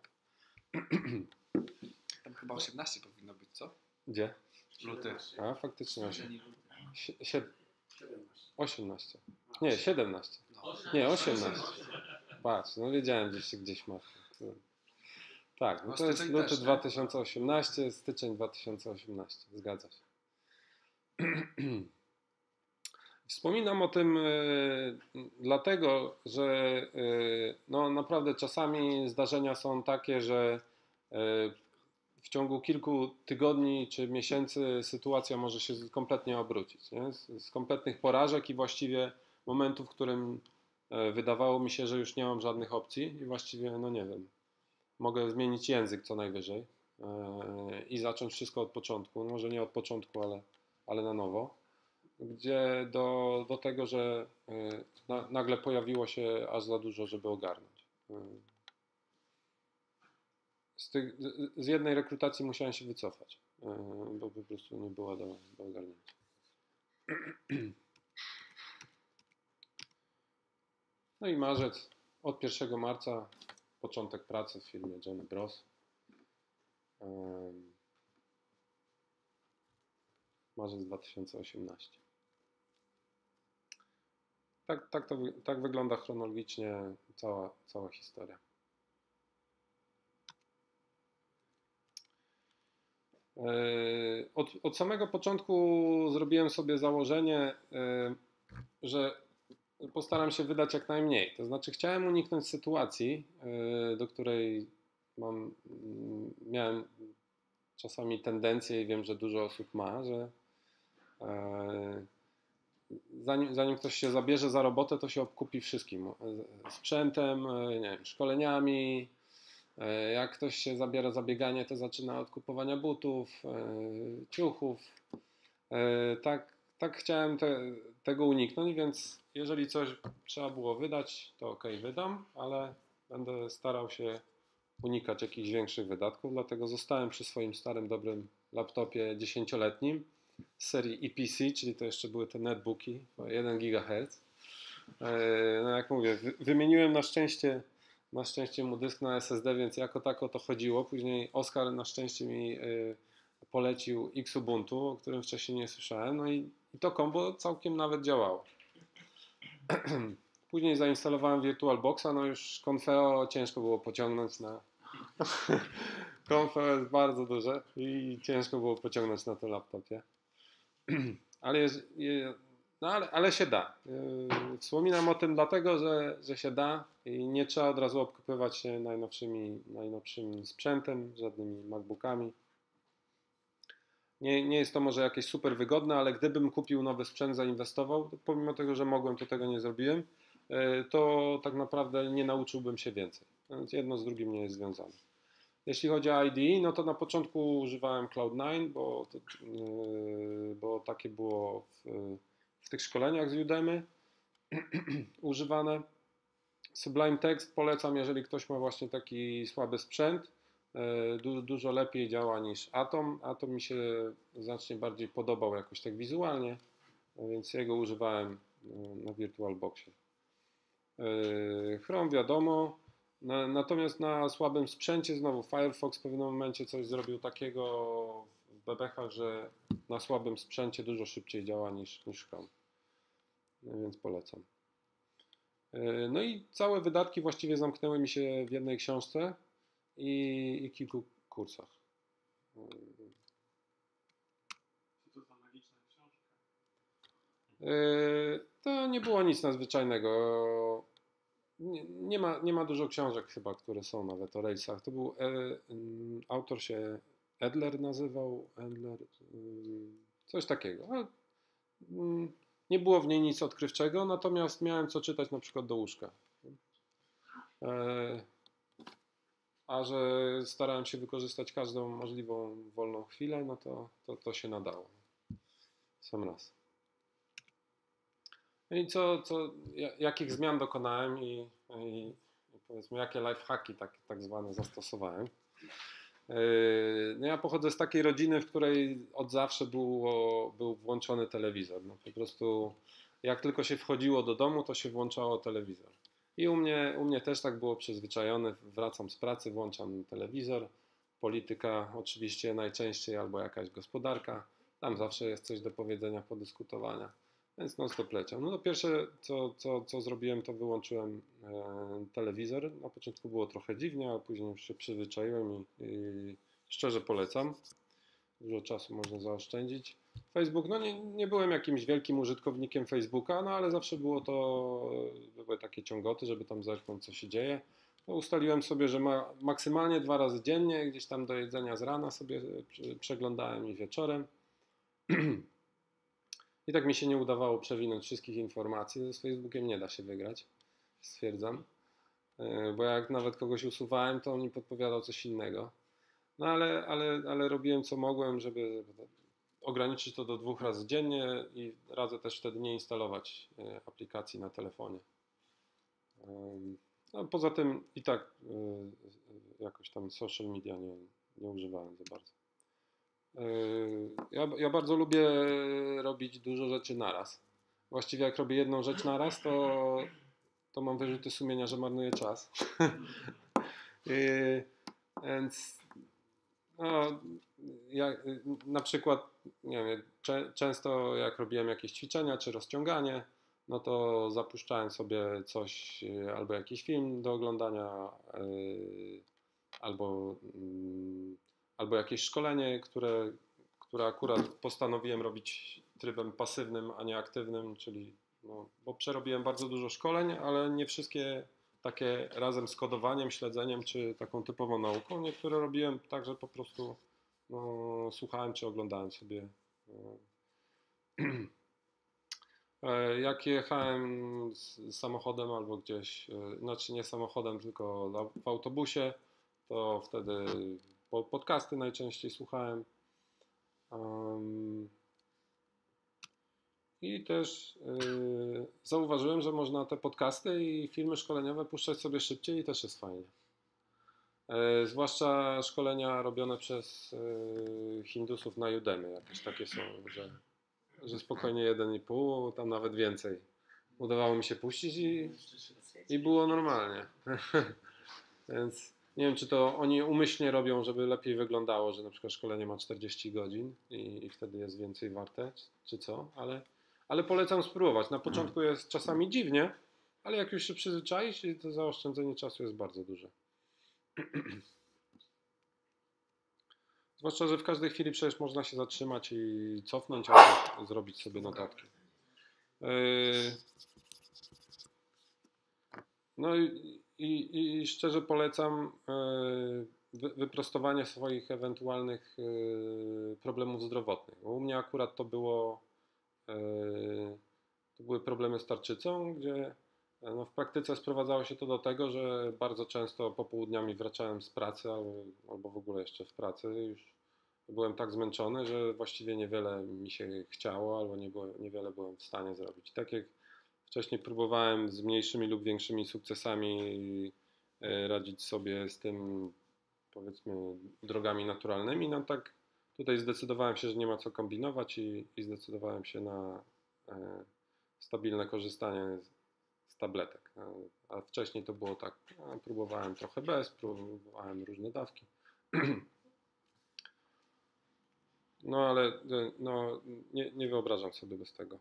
Tam chyba 18 powinno być, co? Gdzie? Luty. A, faktycznie 18. Nie, 17. Nie, 18. Patrz, wiedziałem, gdzieś masz. Tak, to jest luty 2018, styczeń 2018, zgadza się. Wspominam o tym dlatego, że naprawdę czasami zdarzenia są takie, że w ciągu kilku tygodni czy miesięcy sytuacja może się kompletnie obrócić. Nie? Z kompletnych porażek i właściwie momentu, w którym wydawało mi się, że już nie mam żadnych opcji i właściwie, nie wiem, mogę zmienić język co najwyżej i zacząć wszystko od początku. Może nie od początku, ale na nowo. Gdzie do tego, że nagle pojawiło się aż za dużo, żeby ogarnąć. Z jednej rekrutacji musiałem się wycofać, bo po prostu nie była do ogarnięcia. No i marzec, od 1 marca początek pracy w firmie Johnny Bros. Marzec 2018. Tak wygląda chronologicznie cała historia. Od samego początku zrobiłem sobie założenie, że postaram się wydać jak najmniej. To znaczy chciałem uniknąć sytuacji, do której miałem czasami tendencję i wiem, że dużo osób ma, że zanim ktoś się zabierze za robotę, to się obkupi wszystkim. Sprzętem, nie wiem, szkoleniami. Jak ktoś się zabiera za bieganie, to zaczyna od kupowania butów, ciuchów. Tak chciałem tego uniknąć, więc jeżeli coś trzeba było wydać, to okej, wydam, ale będę starał się unikać jakichś większych wydatków, dlatego zostałem przy swoim starym, dobrym laptopie 10-letnim z serii EPC, czyli to jeszcze były te netbooki, 1 GHz. Jak mówię, wymieniłem na szczęście mu dysk na SSD, więc jako tako to chodziło. Później Oskar na szczęście mi polecił Xubuntu, o którym wcześniej nie słyszałem, no i to kombo całkiem nawet działało. Później zainstalowałem VirtualBoxa, no już Confeo ciężko było pociągnąć na... Confeo jest bardzo duże i ciężko było pociągnąć na tym laptopie. Ale, ale się da. Wspominam o tym dlatego, że się da i nie trzeba od razu obkupywać się najnowszym sprzętem, żadnymi MacBookami. Nie jest to może jakieś super wygodne, ale gdybym kupił nowy sprzęt, zainwestował, to pomimo tego, że mogłem, to tego nie zrobiłem, to tak naprawdę nie nauczyłbym się więcej. Więc jedno z drugim nie jest związane. Jeśli chodzi o IDE, no to na początku używałem Cloud9, bo takie było w tych szkoleniach z Udemy używane. Sublime Text polecam, jeżeli ktoś ma właśnie taki słaby sprzęt. Dużo lepiej działa niż Atom. Atom mi się znacznie bardziej podobał jakoś tak wizualnie, więc jego używałem na VirtualBoxie. Chrome wiadomo, natomiast na słabym sprzęcie znowu Firefox w pewnym momencie coś zrobił takiego w bebechach, że na słabym sprzęcie dużo szybciej działa niż Chrome, więc polecam. No i całe wydatki właściwie zamknęły mi się w jednej książce i kilku kursach. Co to za magiczna książka? To nie było nic nadzwyczajnego. Nie ma dużo książek chyba, które są nawet o Railsach. To był autor się Edler nazywał, coś takiego. Ale, nie było w niej nic odkrywczego, natomiast miałem co czytać na przykład do łóżka. A że starałem się wykorzystać każdą możliwą wolną chwilę, no to się nadało. Sam raz. No i jakich zmian dokonałem i powiedzmy jakie lifehacki tak zwane zastosowałem. No ja pochodzę z takiej rodziny, w której od zawsze był włączony telewizor. No po prostu jak tylko się wchodziło do domu, to się włączało telewizor. I u mnie też tak było przyzwyczajone. Wracam z pracy, włączam telewizor. Polityka oczywiście najczęściej albo jakaś gospodarka. Tam zawsze jest coś do powiedzenia, podyskutowania. Więc non stop leciał. No to pierwsze co zrobiłem, to wyłączyłem telewizor. Na początku było trochę dziwnie, ale później już się przyzwyczaiłem i szczerze polecam. Dużo czasu można zaoszczędzić. Facebook, no nie byłem jakimś wielkim użytkownikiem Facebooka, no ale zawsze były takie ciągoty, żeby tam zerknąć, co się dzieje. No ustaliłem sobie, że maksymalnie 2 razy dziennie, gdzieś tam do jedzenia z rana sobie przeglądałem i wieczorem. I tak mi się nie udawało przewinąć wszystkich informacji. Z Facebookiem nie da się wygrać, stwierdzam. Bo jak nawet kogoś usuwałem, to on mi podpowiadał coś innego. No ale robiłem co mogłem, żeby ograniczyć to do 2 razy dziennie i radzę też wtedy nie instalować aplikacji na telefonie. No, poza tym i tak jakoś tam social media nie używałem za bardzo. Ja bardzo lubię robić dużo rzeczy naraz. Właściwie jak robię jedną rzecz naraz, to mam wyrzuty sumienia, że marnuję czas. Więc no, ja na przykład nie wiem, często jak robiłem jakieś ćwiczenia czy rozciąganie, no to zapuszczałem sobie coś, albo jakiś film do oglądania, albo jakieś szkolenie, które akurat postanowiłem robić trybem pasywnym, a nie aktywnym, czyli bo przerobiłem bardzo dużo szkoleń, ale nie wszystkie takie razem z kodowaniem, śledzeniem czy taką typową nauką. Niektóre robiłem tak, że po prostu słuchałem czy oglądałem sobie. Jak jechałem z samochodem albo gdzieś, znaczy nie samochodem, tylko w autobusie, to wtedy podcasty najczęściej słuchałem. I też zauważyłem, że można te podcasty i filmy szkoleniowe puszczać sobie szybciej i też jest fajnie. Zwłaszcza szkolenia robione przez Hindusów na Udemy, jakieś takie są, że spokojnie 1,5, tam nawet więcej. Udawało mi się puścić i było normalnie. Więc nie wiem, czy to oni umyślnie robią, żeby lepiej wyglądało, że na przykład szkolenie ma 40 godzin i wtedy jest więcej warte, czy co, ale polecam spróbować. Na początku jest czasami dziwnie, ale jak już się przyzwyczaisz, to zaoszczędzenie czasu jest bardzo duże. Zwłaszcza, że w każdej chwili przecież można się zatrzymać i cofnąć, albo zrobić sobie notatki. No i szczerze polecam wyprostowanie swoich ewentualnych problemów zdrowotnych. Bo u mnie akurat to były problemy z tarczycą, gdzie no w praktyce sprowadzało się to do tego, że bardzo często popołudniami wracałem z pracy albo w ogóle jeszcze w pracy. Już byłem tak zmęczony, że właściwie niewiele mi się chciało albo niewiele byłem w stanie zrobić. Tak jak wcześniej próbowałem z mniejszymi lub większymi sukcesami radzić sobie z tym, powiedzmy, drogami naturalnymi, no tak tutaj zdecydowałem się, że nie ma co kombinować i zdecydowałem się na stabilne korzystanie z tabletek. A wcześniej to było tak, próbowałem trochę bez, próbowałem różne dawki. No ale no, nie wyobrażam sobie bez tego.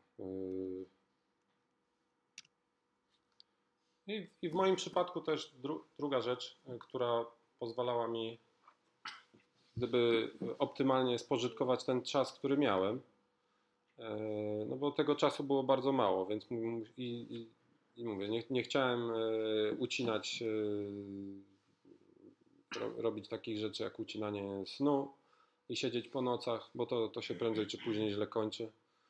I w moim przypadku też druga rzecz, która pozwalała mi gdyby optymalnie spożytkować ten czas, który miałem, no bo tego czasu było bardzo mało, więc mówię, nie chciałem ucinać, robić takich rzeczy jak ucinanie snu i siedzieć po nocach, bo to się prędzej czy później źle kończy.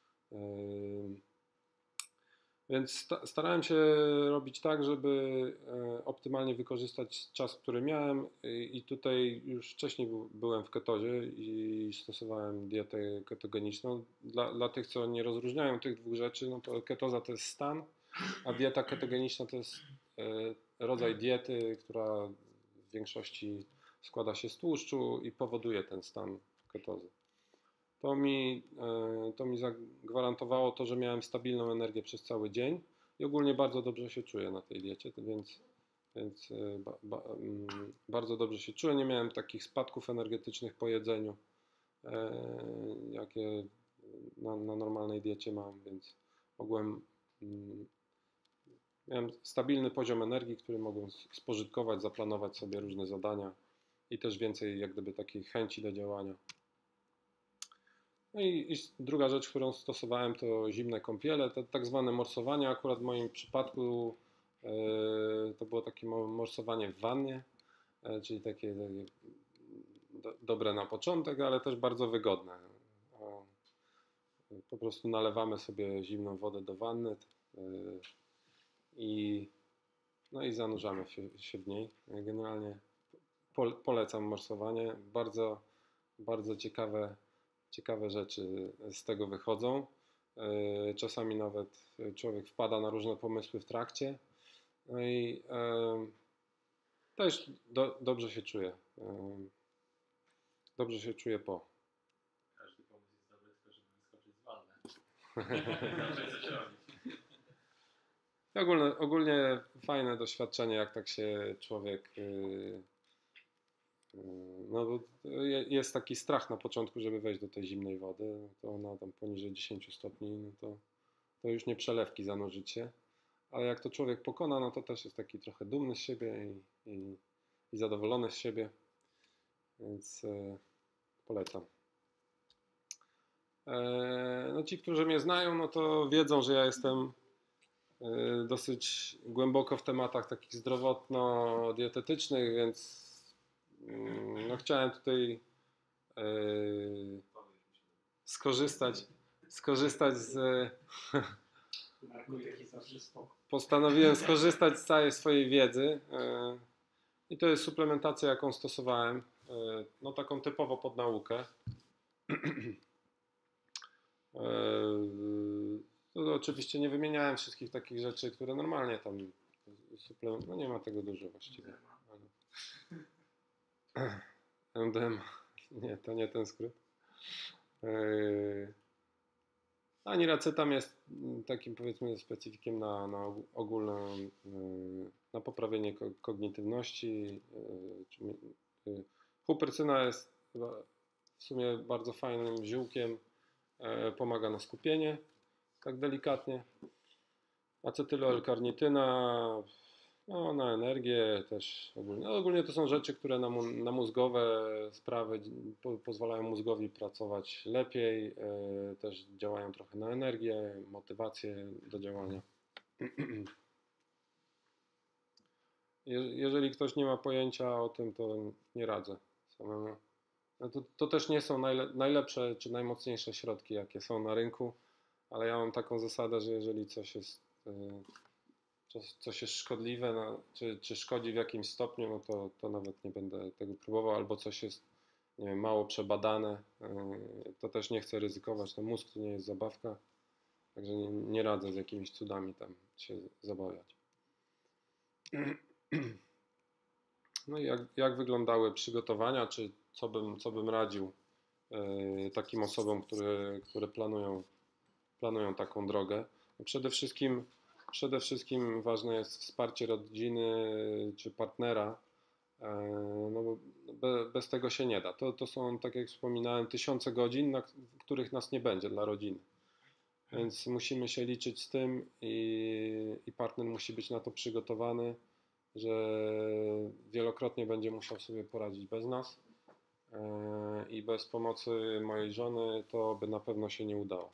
Więc starałem się robić tak, żeby optymalnie wykorzystać czas, który miałem i tutaj już wcześniej byłem w ketozie i stosowałem dietę ketogeniczną. Dla tych, co nie rozróżniają tych dwóch rzeczy, no to ketoza to jest stan, a dieta ketogeniczna to jest rodzaj diety, która w większości składa się z tłuszczu i powoduje ten stan ketozy. To mi zagwarantowało to, że miałem stabilną energię przez cały dzień i ogólnie bardzo dobrze się czuję na tej diecie, więc bardzo dobrze się czuję. Nie miałem takich spadków energetycznych po jedzeniu, jakie na normalnej diecie mam, więc miałem stabilny poziom energii, który mogłem spożytkować, zaplanować sobie różne zadania i też więcej jak gdyby takiej chęci do działania. No i druga rzecz, którą stosowałem, to zimne kąpiele, to tak zwane morsowanie. Akurat w moim przypadku to było takie morsowanie w wannie, czyli takie dobre na początek, ale też bardzo wygodne. Po prostu nalewamy sobie zimną wodę do wanny i zanurzamy się w niej. Generalnie polecam morsowanie. Bardzo, bardzo ciekawe rzeczy z tego wychodzą. Czasami nawet człowiek wpada na różne pomysły w trakcie. No i też dobrze się czuje. Dobrze się czuję po. Każdy pomysł jest dobry, tylko żeby wyskoczyć z wanny. Zawsze coś robić. Ogólnie fajne doświadczenie, jak tak się człowiek. No bo jest taki strach na początku, żeby wejść do tej zimnej wody. To ona tam poniżej 10 stopni, no to już nie przelewki zanurzyć się. Ale jak to człowiek pokona, no to też jest taki trochę dumny z siebie i zadowolony z siebie. Więc polecam. No ci, którzy mnie znają, no to wiedzą, że ja jestem dosyć głęboko w tematach takich zdrowotno-dietetycznych, więc no chciałem tutaj skorzystać z... Postanowiłem skorzystać z całej swojej wiedzy i to jest suplementacja, jaką stosowałem, no taką typowo pod naukę. No, oczywiście nie wymieniałem wszystkich takich rzeczy, które normalnie tam no nie ma tego dużo właściwie. MDM, nie, to nie ten skrót. Aniracetam jest takim, powiedzmy, specyfikiem na ogólną, na poprawienie kognitywności. Huperycyna jest w sumie bardzo fajnym ziółkiem, pomaga na skupienie. tak delikatnie. Acetyl-L-karnityna, no, na energię też ogólnie. No, ogólnie to są rzeczy, które na mózgowe sprawy pozwalają mózgowi pracować lepiej, też działają trochę na energię, motywację do działania. Jeżeli ktoś nie ma pojęcia o tym, to nie radzę samemu. No to też nie są najlepsze czy najmocniejsze środki, jakie są na rynku, ale ja mam taką zasadę, że jeżeli coś jest szkodliwe, czy szkodzi w jakimś stopniu, no to nawet nie będę tego próbował, albo coś jest, nie wiem, mało przebadane, to też nie chcę ryzykować. No mózg to nie jest zabawka, także nie radzę z jakimiś cudami tam się zabawiać. No i jak wyglądały przygotowania, czy co bym radził takim osobom, które planują taką drogę? No przede wszystkim ważne jest wsparcie rodziny czy partnera, no bo bez tego się nie da. To są, tak jak wspominałem, tysiące godzin, w których nas nie będzie dla rodziny. Więc musimy się liczyć z tym i partner musi być na to przygotowany, że wielokrotnie będzie musiał sobie poradzić bez nas i bez pomocy mojej żony to by na pewno się nie udało.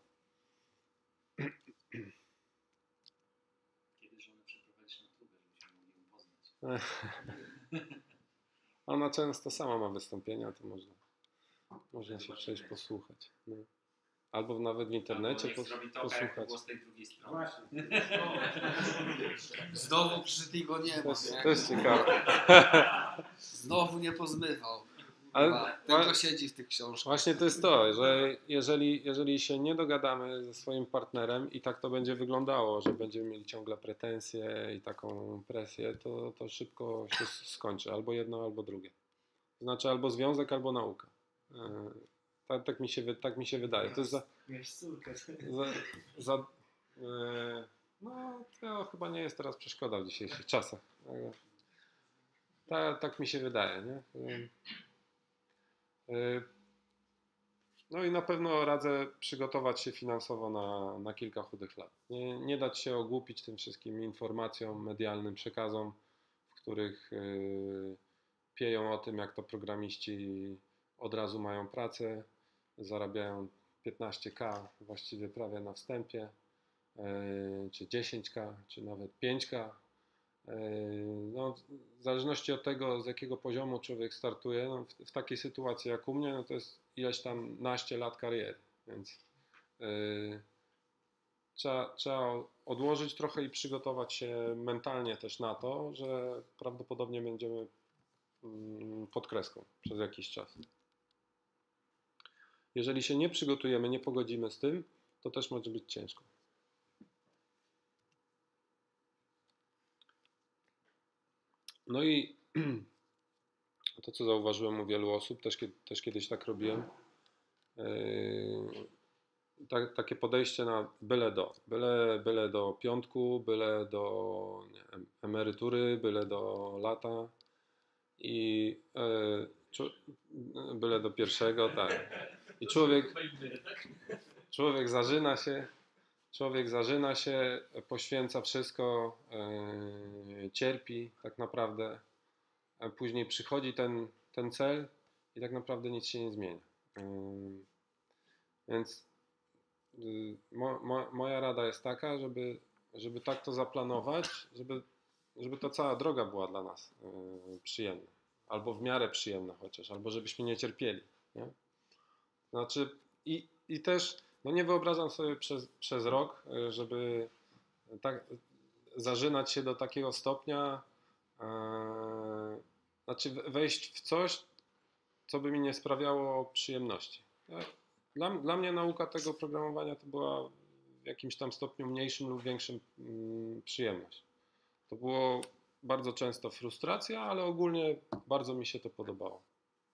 Kiedy żonę przeprowadzisz na próbę, żebyśmy mogli ją poznać. Ona często sama ma wystąpienia, to można się przejść posłuchać. No. Albo nawet w internecie posłuchać. Było z tej drugiej strony. Właśnie. Znowu przyszedł go nie ma. To jest ciekawe. Znowu nie pozmywał. Ale Tylko siedzi w tych książkach. właśnie to jest to, że jeżeli się nie dogadamy ze swoim partnerem i tak to będzie wyglądało, że będziemy mieli ciągle pretensje i taką presję, to szybko się skończy. Albo jedno, albo drugie. Znaczy albo związek, albo nauka. Tak mi się wydaje. To jest Miałeś córkę. no to chyba nie jest teraz przeszkoda w dzisiejszych czasach. Tak mi się wydaje, nie? No i na pewno radzę przygotować się finansowo na kilka chudych lat. Nie dać się ogłupić tym wszystkim informacjom, medialnym przekazom, w których pieją o tym, jak to programiści od razu mają pracę, zarabiają 15K właściwie prawie na wstępie, czy 10K, czy nawet 5K. No, w zależności od tego, z jakiego poziomu człowiek startuje, no w takiej sytuacji jak u mnie, no to jest ileś tam naście lat kariery, więc trzeba odłożyć trochę i przygotować się mentalnie też na to, że prawdopodobnie będziemy pod kreską przez jakiś czas. Jeżeli się nie przygotujemy, nie pogodzimy z tym, to też może być ciężko. No i to, co zauważyłem u wielu osób, też kiedyś tak robiłem, takie podejście na byle do piątku, byle do emerytury, byle do lata i byle do pierwszego, tak. I człowiek zażyna się, poświęca wszystko, cierpi tak naprawdę, a później przychodzi ten cel i tak naprawdę nic się nie zmienia. Więc moja rada jest taka, żeby tak to zaplanować, żeby ta cała droga była dla nas przyjemna, albo w miarę przyjemna chociaż, albo żebyśmy nie cierpieli. Nie? Znaczy i też nie wyobrażam sobie przez rok, żeby tak zażynać się do takiego stopnia, znaczy wejść w coś, co by mi nie sprawiało przyjemności. Dla mnie nauka tego programowania to była w jakimś tam stopniu mniejszym lub większym przyjemność. To było bardzo często frustracja, ale ogólnie bardzo mi się to podobało.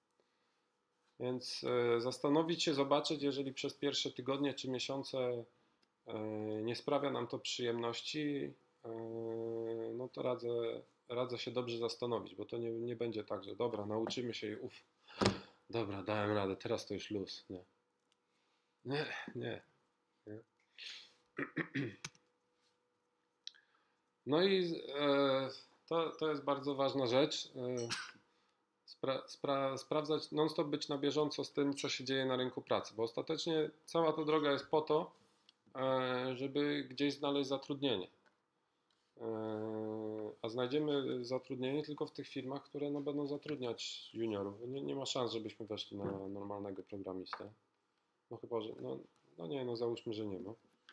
Więc zastanowić się, zobaczyć, jeżeli przez pierwsze tygodnie czy miesiące nie sprawia nam to przyjemności, no to radzę się dobrze zastanowić, bo to nie będzie tak, że dobra, nauczymy się i dobra, dałem radę, teraz to już luz. Nie. No i to jest bardzo ważna rzecz. Sprawdzać, non-stop być na bieżąco z tym, co się dzieje na rynku pracy, bo ostatecznie cała ta droga jest po to, żeby gdzieś znaleźć zatrudnienie. A znajdziemy zatrudnienie tylko w tych firmach, które no, będą zatrudniać juniorów. Nie ma szans, żebyśmy weszli na normalnego programistę. No chyba, że no nie, no załóżmy, że nie ma.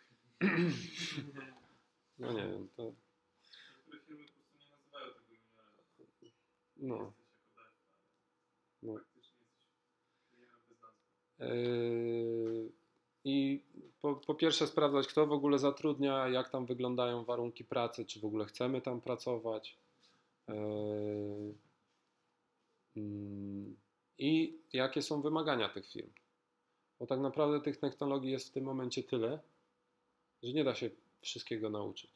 No nie wiem, to Niektóre firmy po prostu nie nazywają tego juniorem. no. Jesteś jako dewka, ale No. praktycznie jesteś juniorem bez nazwy. I po pierwsze sprawdzać, kto w ogóle zatrudnia, jak tam wyglądają warunki pracy, czy w ogóle chcemy tam pracować. I jakie są wymagania tych firm. Bo tak naprawdę tych technologii jest w tym momencie tyle, że nie da się wszystkiego nauczyć.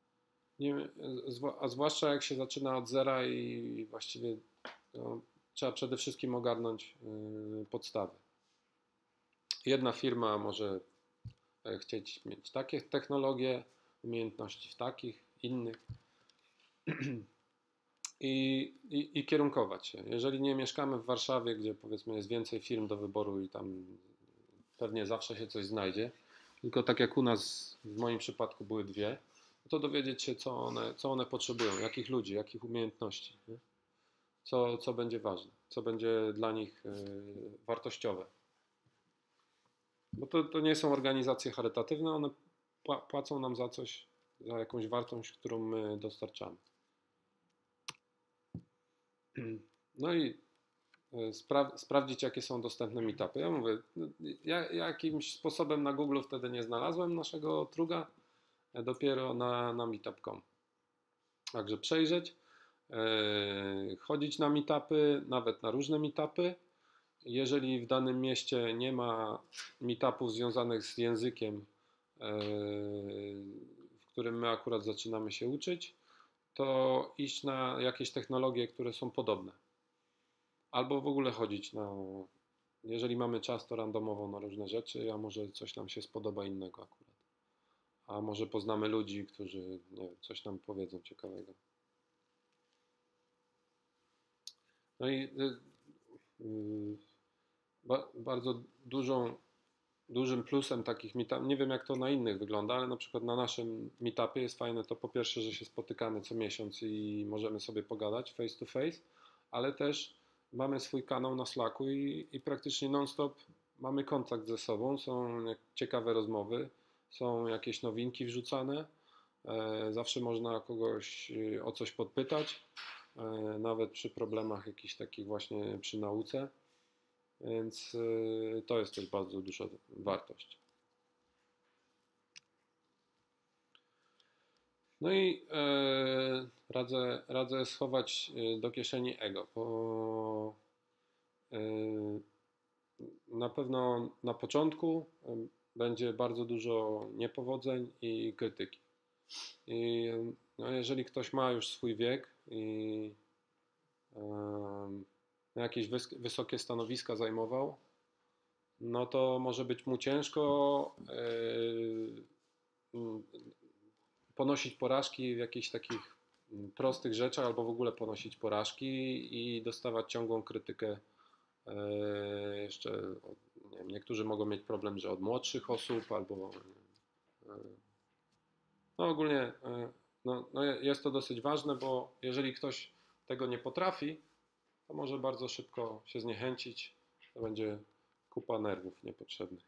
A zwłaszcza jak się zaczyna od zera i właściwie no, trzeba przede wszystkim ogarnąć podstawy. Jedna firma może chcieć mieć takie technologie, umiejętności w takich, innych i kierunkować się. Jeżeli nie mieszkamy w Warszawie, gdzie powiedzmy jest więcej firm do wyboru i tam pewnie zawsze się coś znajdzie, tylko tak jak u nas w moim przypadku były dwie, to dowiedzieć się, co one potrzebują, jakich ludzi, jakich umiejętności, nie? Co będzie ważne, co będzie dla nich wartościowe. Bo to nie są organizacje charytatywne, one płacą nam za coś, za jakąś wartość, którą my dostarczamy. No i sprawdzić, jakie są dostępne meetupy. Ja mówię, ja jakimś sposobem na Google wtedy nie znalazłem naszego Truga, dopiero na meetup.com. Także przejrzeć, chodzić na meetupy, nawet na różne meetupy. Jeżeli w danym mieście nie ma meetupów związanych z językiem, w którym my akurat zaczynamy się uczyć, to iść na jakieś technologie, które są podobne. Albo w ogóle chodzić jeżeli mamy czas, to randomowo na różne rzeczy, a może coś nam się spodoba innego akurat. A może poznamy ludzi, którzy nie wiem, coś nam powiedzą ciekawego. No i bardzo dużym plusem takich meetupów, nie wiem jak to na innych wygląda, ale na przykład na naszym meetupie jest fajne to po pierwsze, że się spotykamy co miesiąc i możemy sobie pogadać face to face, ale też mamy swój kanał na Slacku i praktycznie non-stop mamy kontakt ze sobą, są ciekawe rozmowy, są jakieś nowinki wrzucane, zawsze można kogoś o coś podpytać, nawet przy problemach jakichś takich właśnie przy nauce. Więc to jest też bardzo duża wartość. No i radzę schować do kieszeni ego, bo na pewno na początku będzie bardzo dużo niepowodzeń i krytyki. I no, jeżeli ktoś ma już swój wiek i jakieś wysokie stanowiska zajmował, no to może być mu ciężko ponosić porażki w jakichś takich prostych rzeczach albo w ogóle ponosić porażki i dostawać ciągłą krytykę jeszcze, nie wiem, niektórzy mogą mieć problem, że od młodszych osób albo no ogólnie no jest to dosyć ważne, bo jeżeli ktoś tego nie potrafi, to może bardzo szybko się zniechęcić, to będzie kupa nerwów niepotrzebnych.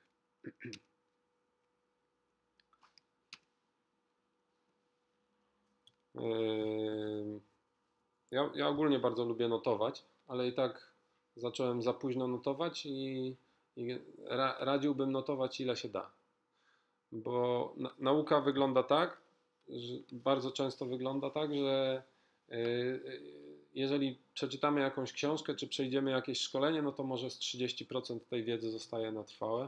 Ja ogólnie bardzo lubię notować, ale i tak zacząłem za późno notować i radziłbym notować ile się da. Bo nauka wygląda tak, że bardzo często wygląda tak, że jeżeli przeczytamy jakąś książkę, czy przejdziemy jakieś szkolenie, no to może z 30% tej wiedzy zostaje na trwałe,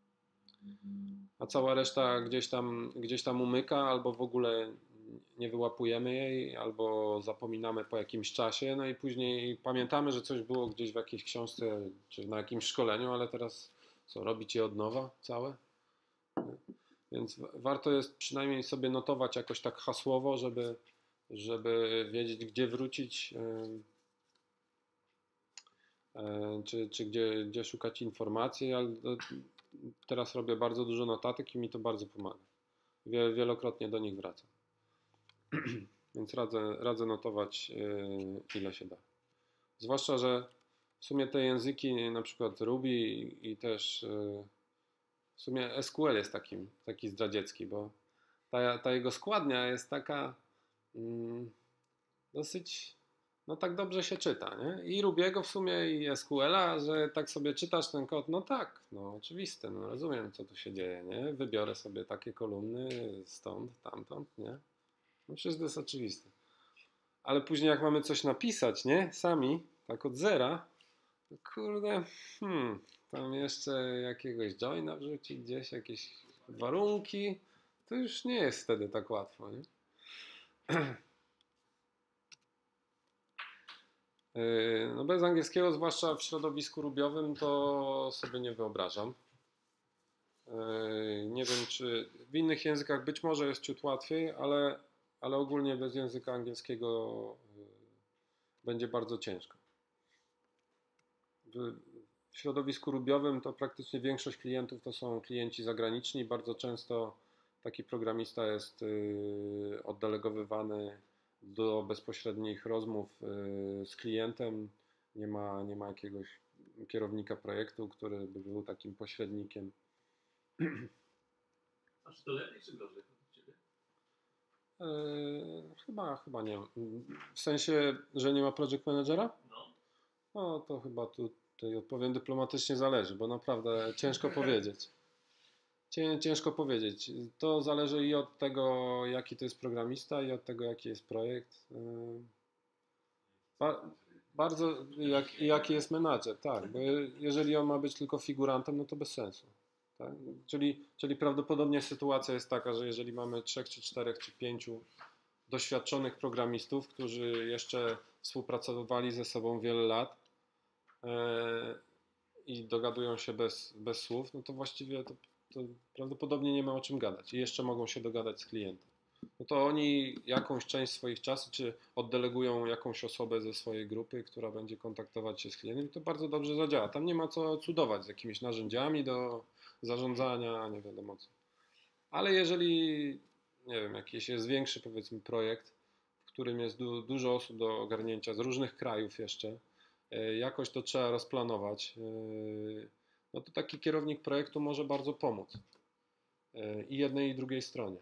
a cała reszta gdzieś tam umyka, albo w ogóle nie wyłapujemy jej, albo zapominamy po jakimś czasie, no i później pamiętamy, że coś było gdzieś w jakiejś książce, czy na jakimś szkoleniu, ale teraz co, robić je od nowa całe? Więc warto jest przynajmniej sobie notować jakoś tak hasłowo, żeby wiedzieć, gdzie wrócić, czy gdzie szukać informacji, ale teraz robię bardzo dużo notatek i mi to bardzo pomaga. Wielokrotnie do nich wracam. Więc radzę notować, ile się da. Zwłaszcza, że w sumie te języki, na przykład Ruby i też w sumie SQL jest taki zdradziecki, bo ta jego składnia jest taka dosyć, no tak dobrze się czyta, nie? I Rubiego w sumie i SQL-a, że tak sobie czytasz ten kod, no tak, no oczywiste, no rozumiem, co tu się dzieje, nie? Wybiorę sobie takie kolumny stąd, tamtąd, nie? No przecież to jest oczywiste. Ale później jak mamy coś napisać, nie? Sami, tak od zera, to kurde, tam jeszcze jakiegoś joina wrzucić gdzieś, jakieś warunki, to już nie jest wtedy tak łatwo, nie? No bez angielskiego, zwłaszcza w środowisku rubiowym, to sobie nie wyobrażam. Nie wiem, czy w innych językach być może jest ciut łatwiej, ale ogólnie bez języka angielskiego będzie bardzo ciężko. W środowisku rubiowym to praktycznie większość klientów to są klienci zagraniczni. Bardzo często taki programista jest oddelegowywany do bezpośrednich rozmów z klientem. Nie ma jakiegoś kierownika projektu, który by był takim pośrednikiem. A czy to lepiej, czy gorzej u Ciebie? Chyba nie. W sensie, że nie ma project managera? No. No to chyba tutaj odpowiem dyplomatycznie, zależy, bo naprawdę ciężko powiedzieć. Ciężko powiedzieć. To zależy i od tego, jaki to jest programista, i od tego, jaki jest projekt. Bardzo jaki jest menadżer, tak. Bo jeżeli on ma być tylko figurantem, no to bez sensu. Tak? Czyli prawdopodobnie sytuacja jest taka, że jeżeli mamy 3 czy 4 czy 5 doświadczonych programistów, którzy jeszcze współpracowali ze sobą wiele lat i dogadują się bez słów, no to właściwie to prawdopodobnie nie ma o czym gadać i jeszcze mogą się dogadać z klientem. No to oni jakąś część swoich czasów, czy oddelegują jakąś osobę ze swojej grupy, która będzie kontaktować się z klientem, i to bardzo dobrze zadziała. Tam nie ma co cudować z jakimiś narzędziami do zarządzania, nie wiadomo co. Ale jeżeli, nie wiem, jakiś jest większy, powiedzmy, projekt, w którym jest dużo osób do ogarnięcia z różnych krajów jeszcze, jakoś to trzeba rozplanować, no to taki kierownik projektu może bardzo pomóc i jednej i drugiej stronie.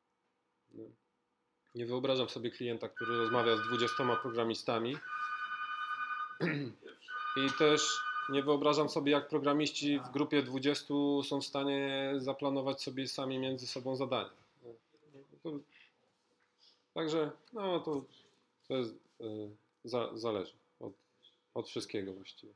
Nie wyobrażam sobie klienta, który rozmawia z 20 programistami i też nie wyobrażam sobie, jak programiści w grupie 20 są w stanie zaplanować sobie sami między sobą zadania. Także no to jest, zależy od wszystkiego właściwie.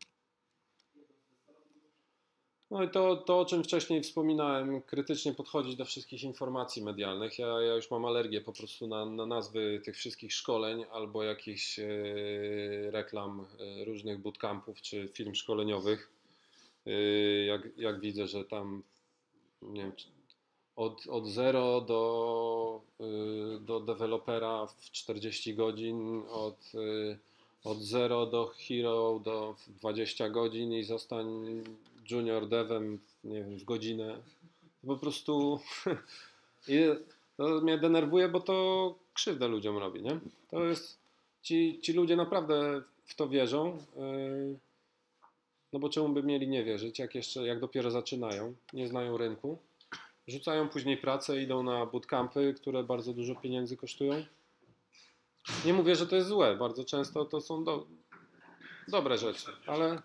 No i to, o czym wcześniej wspominałem, krytycznie podchodzić do wszystkich informacji medialnych. Ja już mam alergię po prostu na nazwy tych wszystkich szkoleń albo jakichś reklam różnych bootcampów czy firm szkoleniowych. Jak widzę, że tam, nie wiem, od zero do dewelopera w 40 godzin, od zero do hero do 20 godzin i zostań junior devem, nie wiem, w godzinę. Po prostu to mnie denerwuje, bo to krzywdę ludziom robi, nie? To jest, ci ludzie naprawdę w to wierzą, no bo czemu by mieli nie wierzyć, jak dopiero zaczynają, nie znają rynku, rzucają później pracę, idą na bootcampy, które bardzo dużo pieniędzy kosztują. Nie mówię, że to jest złe, bardzo często to są dobre rzeczy,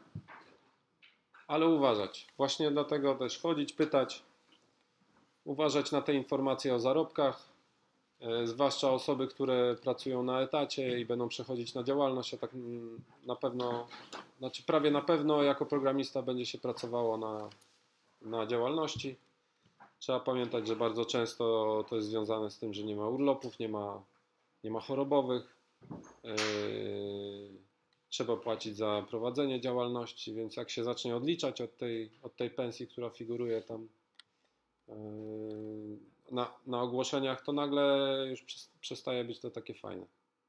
ale uważać. Właśnie dlatego też chodzić, pytać, uważać na te informacje o zarobkach, zwłaszcza osoby, które pracują na etacie i będą przechodzić na działalność, a tak na pewno, znaczy prawie na pewno jako programista będzie się pracowało na działalności. Trzeba pamiętać, że bardzo często to jest związane z tym, że nie ma urlopów, nie ma chorobowych. Trzeba płacić za prowadzenie działalności, więc jak się zacznie odliczać od tej pensji, która figuruje tam na ogłoszeniach, to nagle już przestaje być to takie fajne.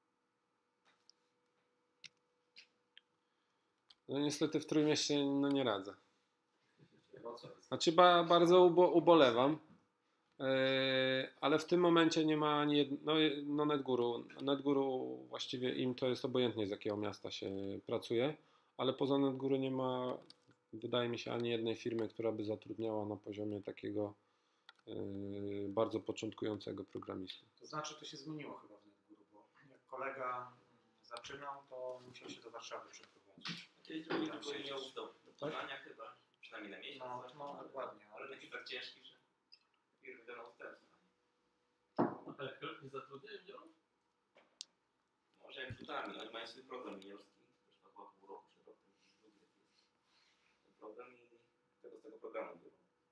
No niestety w Trójmieście no nie radzę. Znaczy bardzo ubolewam, ale w tym momencie nie ma ani no NetGuru. NetGuru właściwie im to jest obojętnie, z jakiego miasta się pracuje, ale poza NetGuru nie ma, wydaje mi się, ani jednej firmy, która by zatrudniała na poziomie takiego bardzo początkującego programisty. To znaczy to się zmieniło chyba w NetGuru, bo jak kolega zaczynał, to musiał się do Warszawy przeprowadzić. Kiedyś drugi tylko miał do podania chyba, przynajmniej na miesiąc. No dokładnie. Ale taki tak ciężki, że firmy daną odstępstwa. Ale nie zatrudniają milionów? Może jak rzutami, oni mają swój program juniorski, też na pół roku czy rok, drugi taki jest ten program i z tego programu było.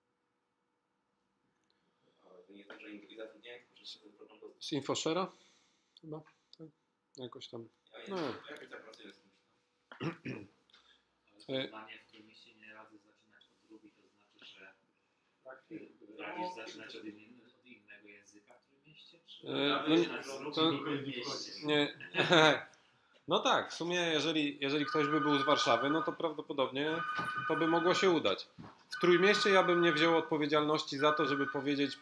Ale to nie jest tak, że im zatrudniają, tylko że się ten program dostał. Z InfoShare'a chyba? Tak? Jakoś tam. Ja jakoś tak pracuję z kimś tam. Ale zdanie, w którym się nie radzę zaczynać od Ruby, to znaczy, że radzisz zaczynać od innego języka w którym mieście? Czy Nie. No tak, w sumie jeżeli ktoś by był z Warszawy, no to prawdopodobnie to by mogło się udać. W Trójmieście ja bym nie wziął odpowiedzialności za to, żeby powiedzieć,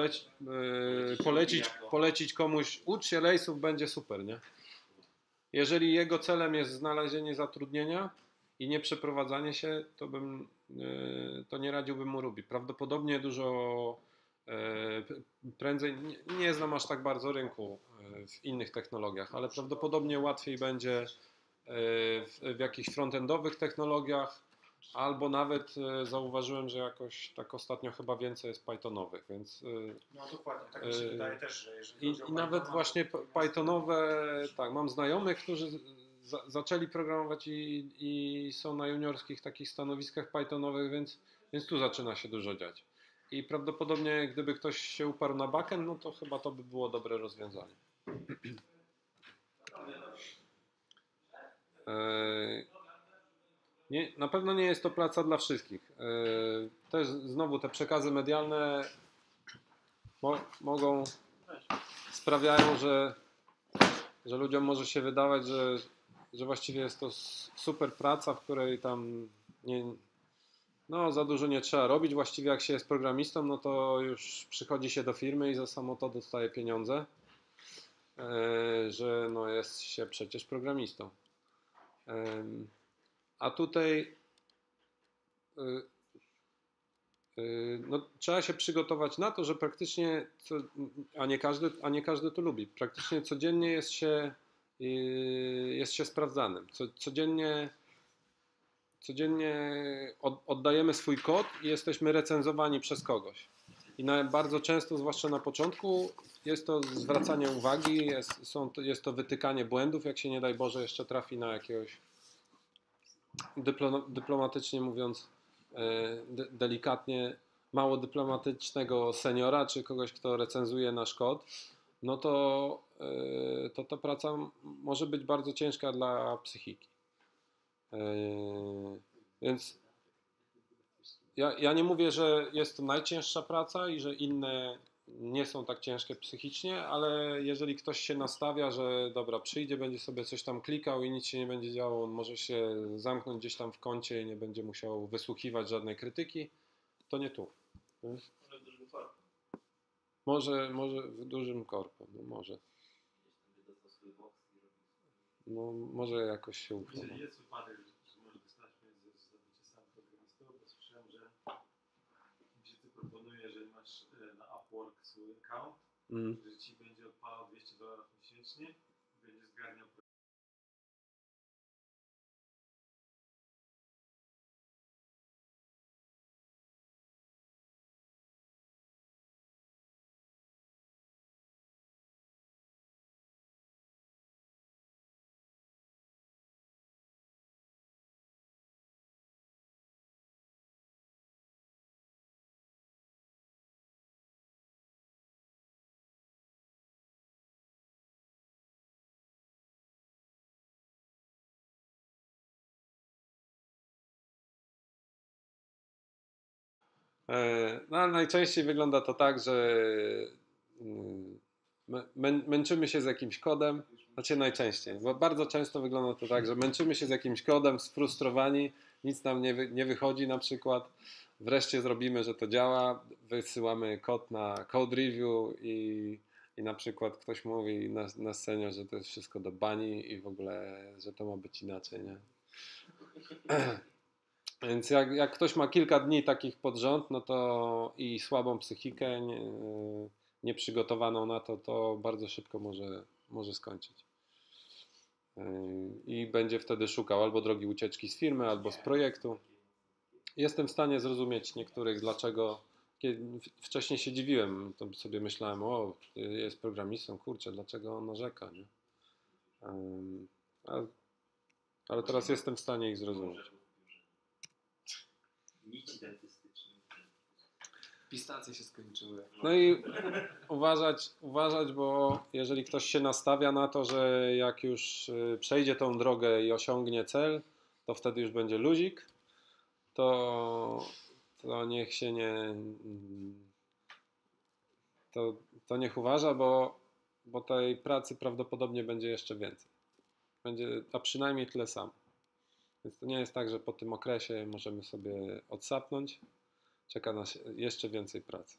polecić komuś, ucz się rejsów, będzie super, nie? Jeżeli jego celem jest znalezienie zatrudnienia i nie przeprowadzanie się, to nie radziłbym mu Ruby. Prawdopodobnie dużo prędzej, nie znam aż tak bardzo rynku w innych technologiach, ale prawdopodobnie łatwiej będzie w jakichś frontendowych technologiach, albo nawet zauważyłem, że jakoś tak ostatnio chyba więcej jest Pythonowych, więc No dokładnie, tak mi się wydaje też, że jeżeli chodzi o i nawet Pythona, właśnie Pythonowe, tak, mam znajomych, którzy zaczęli programować i są na juniorskich takich stanowiskach Pythonowych, więc tu zaczyna się dużo dziać. I prawdopodobnie gdyby ktoś się uparł na backend, no to chyba to by było dobre rozwiązanie. Nie, na pewno nie jest to praca dla wszystkich. Też znowu te przekazy medialne sprawiają, że ludziom może się wydawać, że właściwie jest to super praca, w której tam za dużo nie trzeba robić. Właściwie jak się jest programistą, no to już przychodzi się do firmy i za samo to dostaje pieniądze, że no jest się przecież programistą. A tutaj no, trzeba się przygotować na to, że praktycznie, a nie każdy to lubi, praktycznie codziennie jest się sprawdzanym. Codziennie oddajemy swój kod i jesteśmy recenzowani przez kogoś. I bardzo często, zwłaszcza na początku, jest to zwracanie uwagi, jest to wytykanie błędów, jak się nie daj Boże jeszcze trafi na jakiegoś, dyplomatycznie mówiąc, delikatnie, mało dyplomatycznego seniora, czy kogoś, kto recenzuje nasz kod, no to ta praca może być bardzo ciężka dla psychiki. Więc ja nie mówię, że jest to najcięższa praca i że inne nie są tak ciężkie psychicznie, ale jeżeli ktoś się nastawia, że dobra, przyjdzie, będzie sobie coś tam klikał i nic się nie będzie działo, on może się zamknąć gdzieś tam w kącie i nie będzie musiał wysłuchiwać żadnej krytyki, to nie tu. Może w dużym korpo, no może. No może jakoś się uda. Jeżeli jest wypadek, że może wystarczy zdobycie sam programistą, bo słyszałem, że ci proponuje, że masz na Upwork swój account, że ci będzie odpalał $200 miesięcznie, będzie zgarniał No, ale najczęściej wygląda to tak, że męczymy się z jakimś kodem, znaczy najczęściej, bo bardzo często wygląda to tak, że męczymy się z jakimś kodem, sfrustrowani, nic nam nie wychodzi na przykład, wreszcie zrobimy, że to działa, wysyłamy kod na code review i na przykład ktoś mówi na scenie, że to jest wszystko do bani i w ogóle, że to ma być inaczej, nie? Więc jak ktoś ma kilka dni takich pod rząd, no to i słabą psychikę, nieprzygotowaną na to, to bardzo szybko może skończyć. I będzie wtedy szukał albo drogi ucieczki z firmy, albo z projektu. Jestem w stanie zrozumieć niektórych, dlaczego. Wcześniej się dziwiłem, to sobie myślałem, o, jest programistą, kurczę, dlaczego on narzeka, nie? Ale teraz jestem w stanie ich zrozumieć. Nici dentystyczne. Pistacje się skończyły. No i uważać, bo jeżeli ktoś się nastawia na to, że jak już przejdzie tą drogę i osiągnie cel, to wtedy już będzie luzik, to niech się nie... To niech uważa, bo tej pracy prawdopodobnie będzie jeszcze więcej. Będzie, a przynajmniej tyle samo. Więc to nie jest tak, że po tym okresie możemy sobie odsapnąć. Czeka nas jeszcze więcej pracy.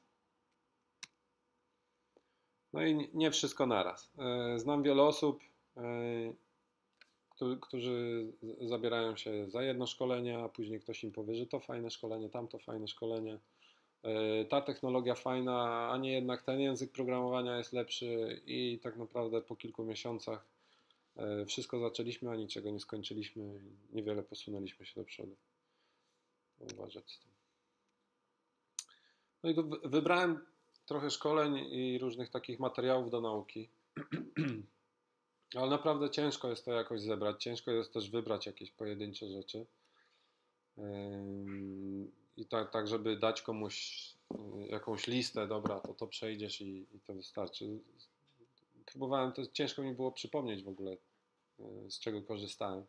No i nie wszystko naraz. Znam wiele osób, którzy zabierają się za jedno szkolenie, a później ktoś im powie, że to fajne szkolenie, tamto fajne szkolenie. Ta technologia fajna, a nie jednak ten język programowania jest lepszy i tak naprawdę po kilku miesiącach wszystko zaczęliśmy, a niczego nie skończyliśmy, niewiele posunęliśmy się do przodu. Uważać z tym. No i tu wybrałem trochę szkoleń i różnych takich materiałów do nauki, ale naprawdę ciężko jest to jakoś zebrać, ciężko jest też wybrać jakieś pojedyncze rzeczy i tak żeby dać komuś jakąś listę, dobra, to przejdziesz i to wystarczy. Próbowałem, to ciężko mi było przypomnieć w ogóle, z czego korzystałem.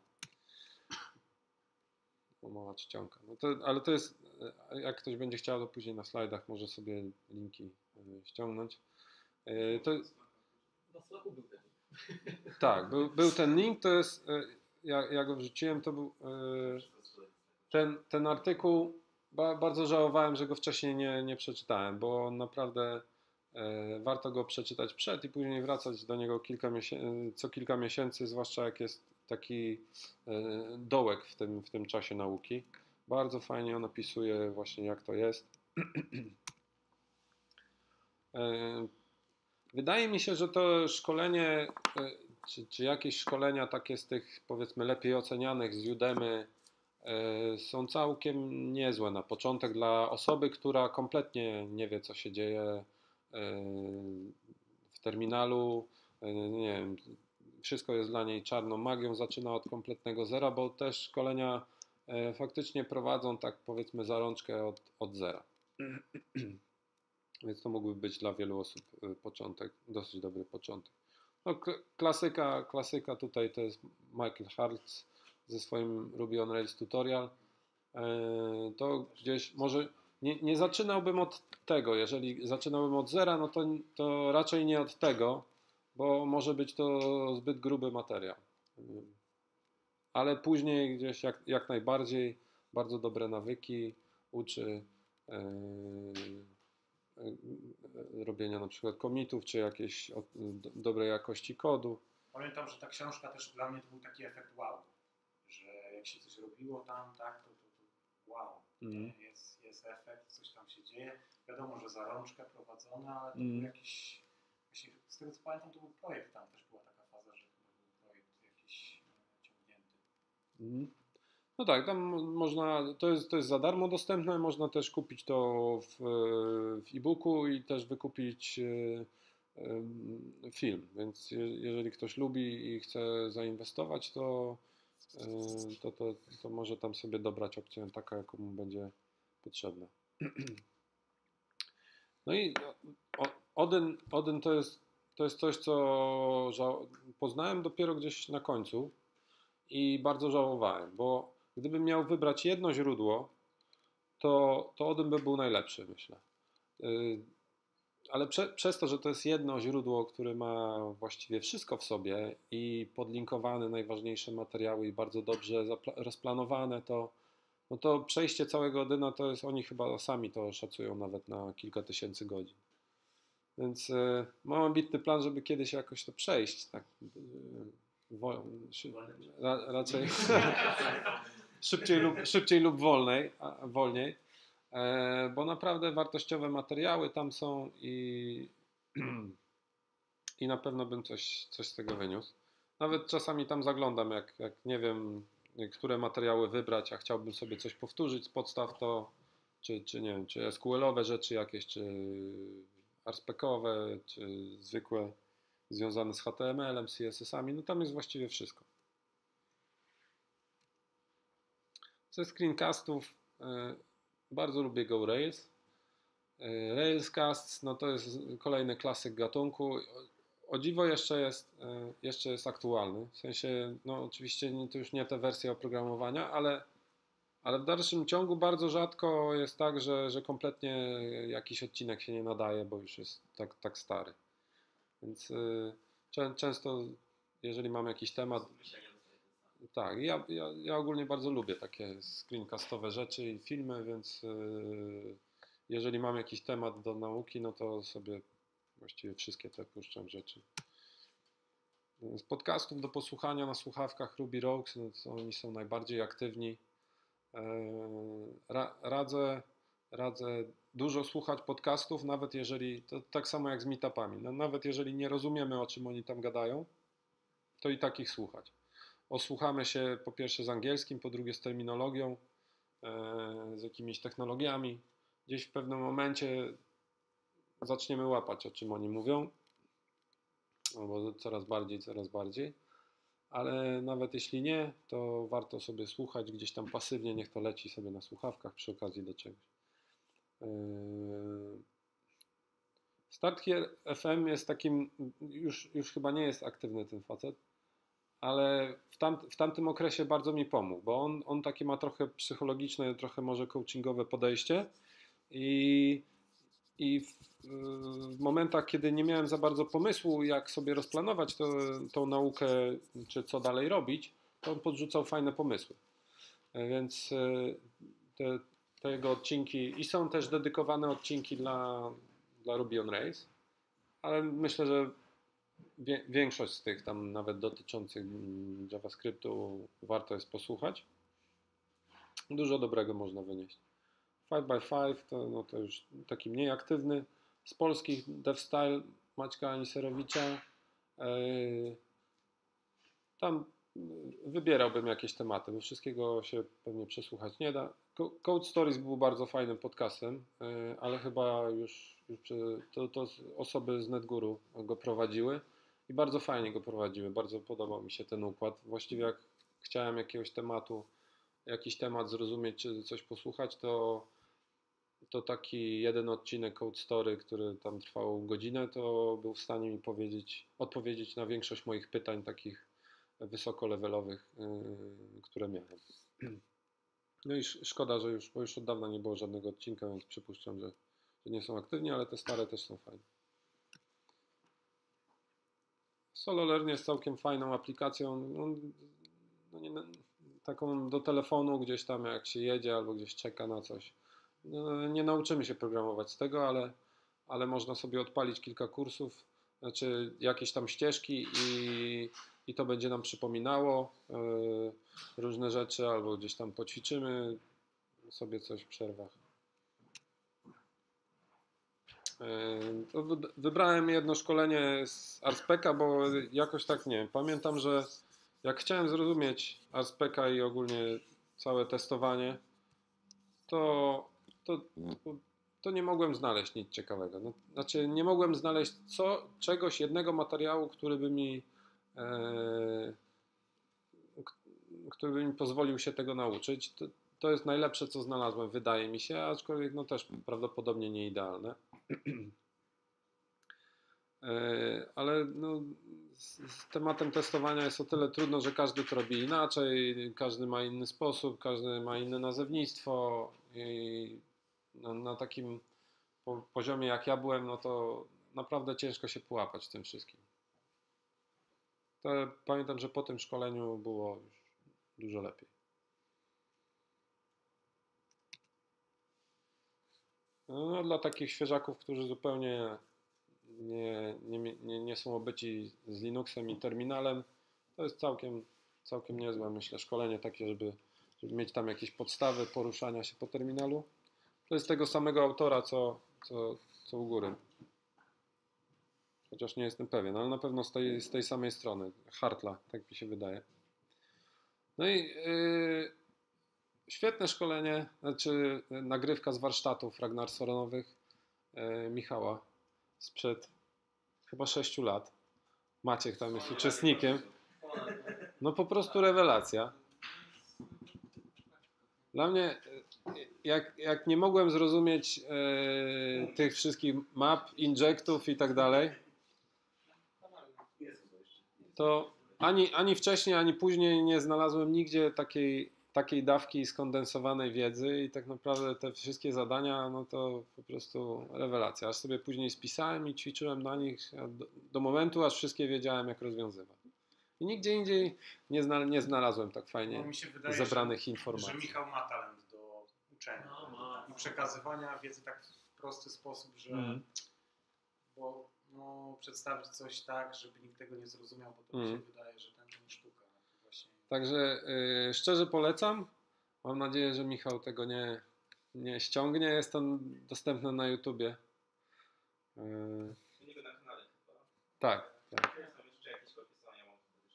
Mała czcionka. No ale to jest, jak ktoś będzie chciał, to później na slajdach może sobie linki ściągnąć. Na Slacku był ten. Tak, był ten link, to jest, ja go wrzuciłem, to był ten artykuł, bardzo żałowałem, że go wcześniej nie przeczytałem, bo naprawdę warto go przeczytać przed i później wracać do niego co kilka miesięcy, zwłaszcza jak jest taki dołek w tym czasie nauki. Bardzo fajnie on opisuje właśnie, jak to jest. Wydaje mi się, że to szkolenie, czy jakieś szkolenia takie z tych, powiedzmy, lepiej ocenianych z Udemy są całkiem niezłe na początek dla osoby, która kompletnie nie wie, co się dzieje w terminalu, nie wiem, wszystko jest dla niej czarną magią, zaczyna od kompletnego zera, bo też szkolenia faktycznie prowadzą, tak powiedzmy, za rączkę od zera. Więc to mógłby być dla wielu osób początek, dosyć dobry początek. No, klasyka tutaj to jest Michael Hartz ze swoim Ruby on Rails tutorial. To gdzieś może nie zaczynałbym od tego, jeżeli zaczynałbym od zera, no to raczej nie od tego, bo może być to zbyt gruby materiał. Ale później gdzieś jak najbardziej bardzo dobre nawyki uczy robienia na przykład commitów, czy jakiejś dobrej jakości kodu. Pamiętam, że ta książka też dla mnie to był taki efekt wow, że jak się coś robiło tam, tak, to wow, jest efekt, coś tam się dzieje. Wiadomo, że za rączkę prowadzone, ale to był jakiś, z tego co pamiętam, to był projekt, tam też była taka faza, że chyba był projekt jakiś ciągnięty. No tak, tam można, to jest za darmo dostępne, można też kupić to w e-booku i też wykupić film, więc jeżeli ktoś lubi i chce zainwestować, to może tam sobie dobrać opcję taką, jaką mu będzie potrzebna. No i Odyn to jest coś, co poznałem dopiero gdzieś na końcu i bardzo żałowałem, bo gdybym miał wybrać jedno źródło, to Odin by był najlepszy, myślę. Ale przez to, że to jest jedno źródło, które ma właściwie wszystko w sobie i podlinkowane najważniejsze materiały i bardzo dobrze rozplanowane, no to przejście całego Odyna to jest, oni chyba sami to szacują nawet na kilka tysięcy godzin. Więc mam ambitny plan, żeby kiedyś jakoś to przejść, tak raczej szybciej lub wolniej. Bo naprawdę wartościowe materiały tam są i na pewno bym coś z tego wyniósł. Nawet czasami tam zaglądam, jak nie wiem, które materiały wybrać, a chciałbym sobie coś powtórzyć z podstaw, to czy nie wiem, czy SQL-owe rzeczy jakieś, czy RSpec-owe, czy zwykłe związane z HTML-em, CSS-ami, no tam jest właściwie wszystko. Ze screencastów bardzo lubię GoRails. Railscasts, no to jest kolejny klasyk gatunku. O dziwo jeszcze jest aktualny. W sensie, no oczywiście to już nie te wersje oprogramowania, ale w dalszym ciągu bardzo rzadko jest tak, że kompletnie jakiś odcinek się nie nadaje, bo już jest tak stary. Więc często, jeżeli mam jakiś temat... Tak, ja ogólnie bardzo lubię takie screencastowe rzeczy i filmy, więc jeżeli mam jakiś temat do nauki, no to sobie właściwie wszystkie te puszczam rzeczy. Z podcastów do posłuchania na słuchawkach Ruby Rogues, no to oni są najbardziej aktywni. Radzę dużo słuchać podcastów, nawet jeżeli, to tak samo jak z meetupami, no nawet jeżeli nie rozumiemy, o czym oni tam gadają, to i tak ich słuchać. Osłuchamy się po pierwsze z angielskim, po drugie z terminologią, z jakimiś technologiami. Gdzieś w pewnym momencie zaczniemy łapać, o czym oni mówią, albo coraz bardziej, ale nawet jeśli nie, to warto sobie słuchać gdzieś tam pasywnie, niech to leci sobie na słuchawkach przy okazji do czegoś. Startkier FM jest takim, już chyba nie jest aktywny ten facet, ale w tamtym okresie bardzo mi pomógł, bo on takie ma trochę psychologiczne, trochę może coachingowe podejście i w momentach, kiedy nie miałem za bardzo pomysłu, jak sobie rozplanować tą naukę, czy co dalej robić, to on podrzucał fajne pomysły. Więc te jego odcinki, i są też dedykowane odcinki dla Ruby on Rails, ale myślę, że większość z tych tam nawet dotyczących JavaScriptu warto jest posłuchać. Dużo dobrego można wynieść. 5x5 to już taki mniej aktywny. Z polskich DevStyle Maćka Aniserowicza. Tam wybierałbym jakieś tematy, bo wszystkiego się pewnie przesłuchać nie da. Code Stories był bardzo fajnym podcastem, ale chyba już to osoby z NetGuru go prowadziły i bardzo fajnie go prowadziły. Bardzo podobał mi się ten układ. Właściwie jak chciałem jakiś temat zrozumieć, czy coś posłuchać, to taki jeden odcinek Code Story, który tam trwał godzinę, to był w stanie mi odpowiedzieć na większość moich pytań takich wysokolevelowych, które miałem. No i szkoda, bo już od dawna nie było żadnego odcinka, więc przypuszczam, że nie są aktywni, ale te stare też są fajne. SoloLearn jest całkiem fajną aplikacją, taką do telefonu gdzieś tam jak się jedzie albo gdzieś czeka na coś. No, nie nauczymy się programować z tego, ale można sobie odpalić kilka kursów, znaczy jakieś tam ścieżki i to będzie nam przypominało różne rzeczy, albo gdzieś tam poćwiczymy sobie coś w przerwach. Wybrałem jedno szkolenie z RSpec'a, bo jakoś tak nie wiem, pamiętam, że jak chciałem zrozumieć RSpec'a i ogólnie całe testowanie, to nie mogłem znaleźć nic ciekawego. No, znaczy nie mogłem znaleźć czegoś, jednego materiału, który by mi pozwolił się tego nauczyć. To jest najlepsze, co znalazłem, wydaje mi się, aczkolwiek no też prawdopodobnie nie idealne. Ale no, z tematem testowania jest o tyle trudno, że każdy to robi inaczej, każdy ma inny sposób, każdy ma inne nazewnictwo i na takim poziomie jak ja byłem, no to naprawdę ciężko się połapać w tym wszystkim. To pamiętam, że po tym szkoleniu było już dużo lepiej. No, dla takich świeżaków, którzy zupełnie nie są obyci z Linuxem i terminalem, to jest całkiem niezłe, myślę, szkolenie takie, żeby mieć tam jakieś podstawy poruszania się po terminalu. To jest tego samego autora, co u góry. Chociaż nie jestem pewien, ale na pewno z tej samej strony. Hartla, tak mi się wydaje. No i świetne szkolenie, znaczy nagrywka z warsztatów Ragnarssonowych Michała sprzed chyba 6 lat. Maciek tam jest uczestnikiem. No po prostu rewelacja. Dla mnie, jak nie mogłem zrozumieć tych wszystkich map, injectów i tak dalej, to ani wcześniej, ani później nie znalazłem nigdzie takiej dawki skondensowanej wiedzy i tak naprawdę te wszystkie zadania, no to po prostu rewelacja. Aż sobie później spisałem i ćwiczyłem na nich do momentu, aż wszystkie wiedziałem, jak rozwiązywać. I nigdzie indziej nie znalazłem tak fajnie No, mi się wydaje, zebranych informacji. że Michał ma talent do uczenia i przekazywania wiedzy tak w prosty sposób, że bo przedstawić coś tak, żeby nikt tego nie zrozumiał, bo to mi się wydaje, że to nie sztuka. Właśnie. Także szczerze polecam. Mam nadzieję, że Michał tego nie ściągnie. Jest to dostępne na YouTubie. U niego na kanale chyba. Tak. Są jeszcze jakieś opisania, mam też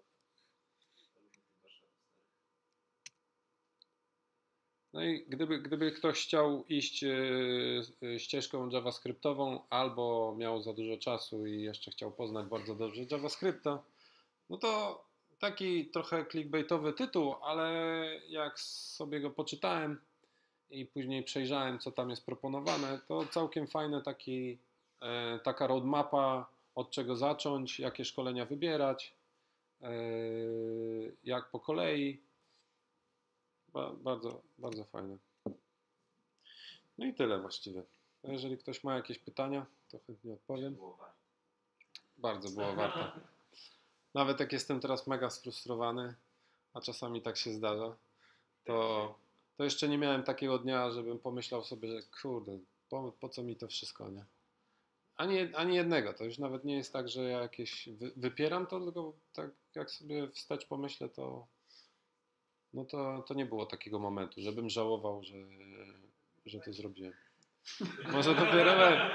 No i gdyby ktoś chciał iść ścieżką javascriptową albo miał za dużo czasu i jeszcze chciał poznać bardzo dobrze JavaScripta, no to taki trochę clickbaitowy tytuł, ale jak sobie go poczytałem i później przejrzałem, co tam jest proponowane, to całkiem fajne taka roadmapa, od czego zacząć, jakie szkolenia wybierać, jak po kolei. Bardzo, bardzo fajne. No i tyle właściwie. A jeżeli ktoś ma jakieś pytania, to chętnie odpowiem. Bardzo było warto. Nawet jak jestem teraz mega sfrustrowany, a czasami tak się zdarza, to jeszcze nie miałem takiego dnia, żebym pomyślał sobie, że kurde, po co mi to wszystko, nie? Ani jednego. To już nawet nie jest tak, że ja jakieś wypieram to, tylko tak jak sobie wstecz pomyślę, to no to nie było takiego momentu, żebym żałował, że to zrobiłem. Może dopiero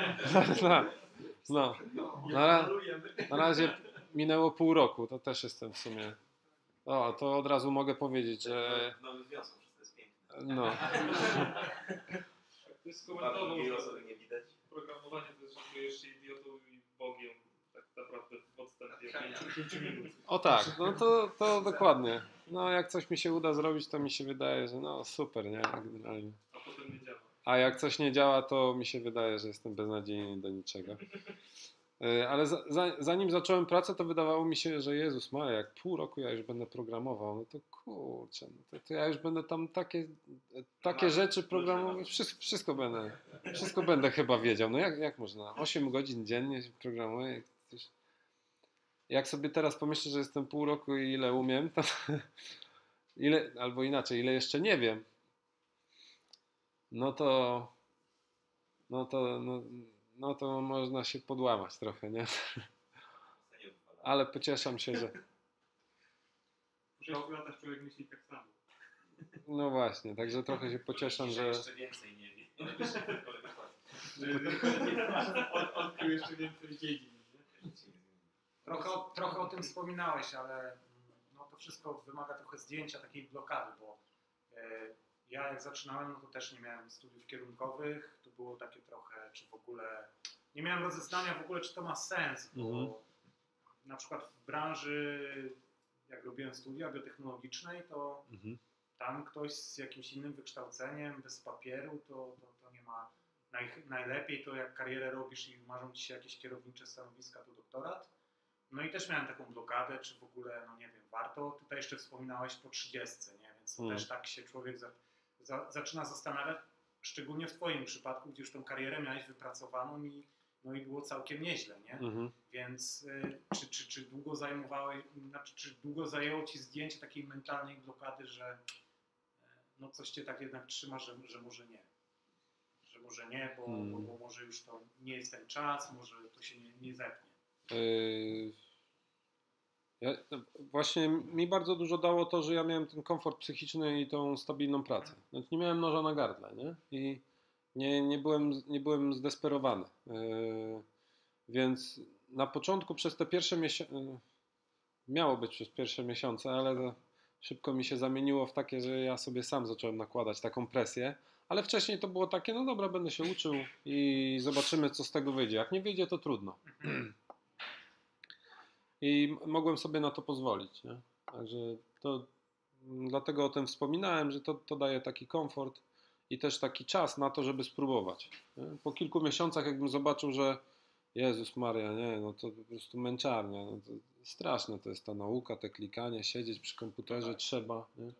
no. Na razie minęło pół roku, to też jestem w sumie. O, to od razu mogę powiedzieć, że nowy wniosek, że to jest piękne. no. Ktoś skomentował, Wiele że osoby nie widać. programowanie to jest, że czujesz się idiotą i Bogiem tak naprawdę w podstępie 5 minut. O tak, no to dokładnie. No jak coś mi się uda zrobić, to mi się wydaje, że no super, nie? Generalnie. A potem nie działa. A jak coś nie działa, to mi się wydaje, że jestem beznadziejny do niczego. Ale zanim zacząłem pracę, to wydawało mi się, że Jezus Maria, jak pół roku ja już będę programował, no to kurczę, no to ja już będę tam takie rzeczy programować, wszystko będę chyba wiedział. No jak można? 8 godzin dziennie się programuję. Jak sobie teraz pomyślę, że jestem pół roku i ile umiem, to albo inaczej, ile jeszcze nie wiem, no to można się podłamać trochę, nie? Ale pocieszam się, że... W 6 latach człowiek myśli tak samo. No właśnie, także trochę się pocieszam, że... Jeszcze więcej nie wie. Odkrył jeszcze więcej dziedzin. Trochę o tym wspominałeś, ale no to wszystko wymaga trochę zdjęcia takiej blokady, bo ja jak zaczynałem, no to też nie miałem studiów kierunkowych, to było takie trochę, czy w ogóle, nie miałem rozeznania w ogóle, czy to ma sens, bo na przykład w branży, jak robiłem studia biotechnologicznej, to tam ktoś z jakimś innym wykształceniem, bez papieru, to nie ma, najlepiej to jak karierę robisz i marzą ci się jakieś kierownicze stanowiska, to doktorat. No i też miałem taką blokadę, czy w ogóle, no nie wiem, warto. Tutaj jeszcze wspominałeś po 30, nie? Więc też tak się człowiek zaczyna zastanawiać, szczególnie w twoim przypadku, gdzie już tą karierę miałeś wypracowaną no i było całkiem nieźle, nie? Więc czy długo czy długo zajęło ci zdjęcie takiej mentalnej blokady, że no coś cię tak jednak trzyma, że może nie. Że może nie, bo może już to nie jest ten czas, może to się nie zepnie. Właśnie mi bardzo dużo dało to, że ja miałem ten komfort psychiczny i tą stabilną pracę. Znaczy nie miałem noża na gardle, nie? I nie byłem zdesperowany. Więc na początku przez te pierwsze miesiące, miało być przez pierwsze miesiące, ale to szybko mi się zamieniło w takie, że ja sobie sam zacząłem nakładać taką presję. Ale wcześniej to było takie, no dobra, będę się uczył i zobaczymy, co z tego wyjdzie. Jak nie wyjdzie, to trudno. I mogłem sobie na to pozwolić, nie? Także dlatego o tym wspominałem, że to daje taki komfort i też taki czas na to, żeby spróbować. Nie? Po kilku miesiącach, jakbym zobaczył, że Jezus Maria, nie, no to po prostu męczarnia, no to straszne to jest ta nauka, te klikanie, siedzieć przy komputerze trzeba, nie?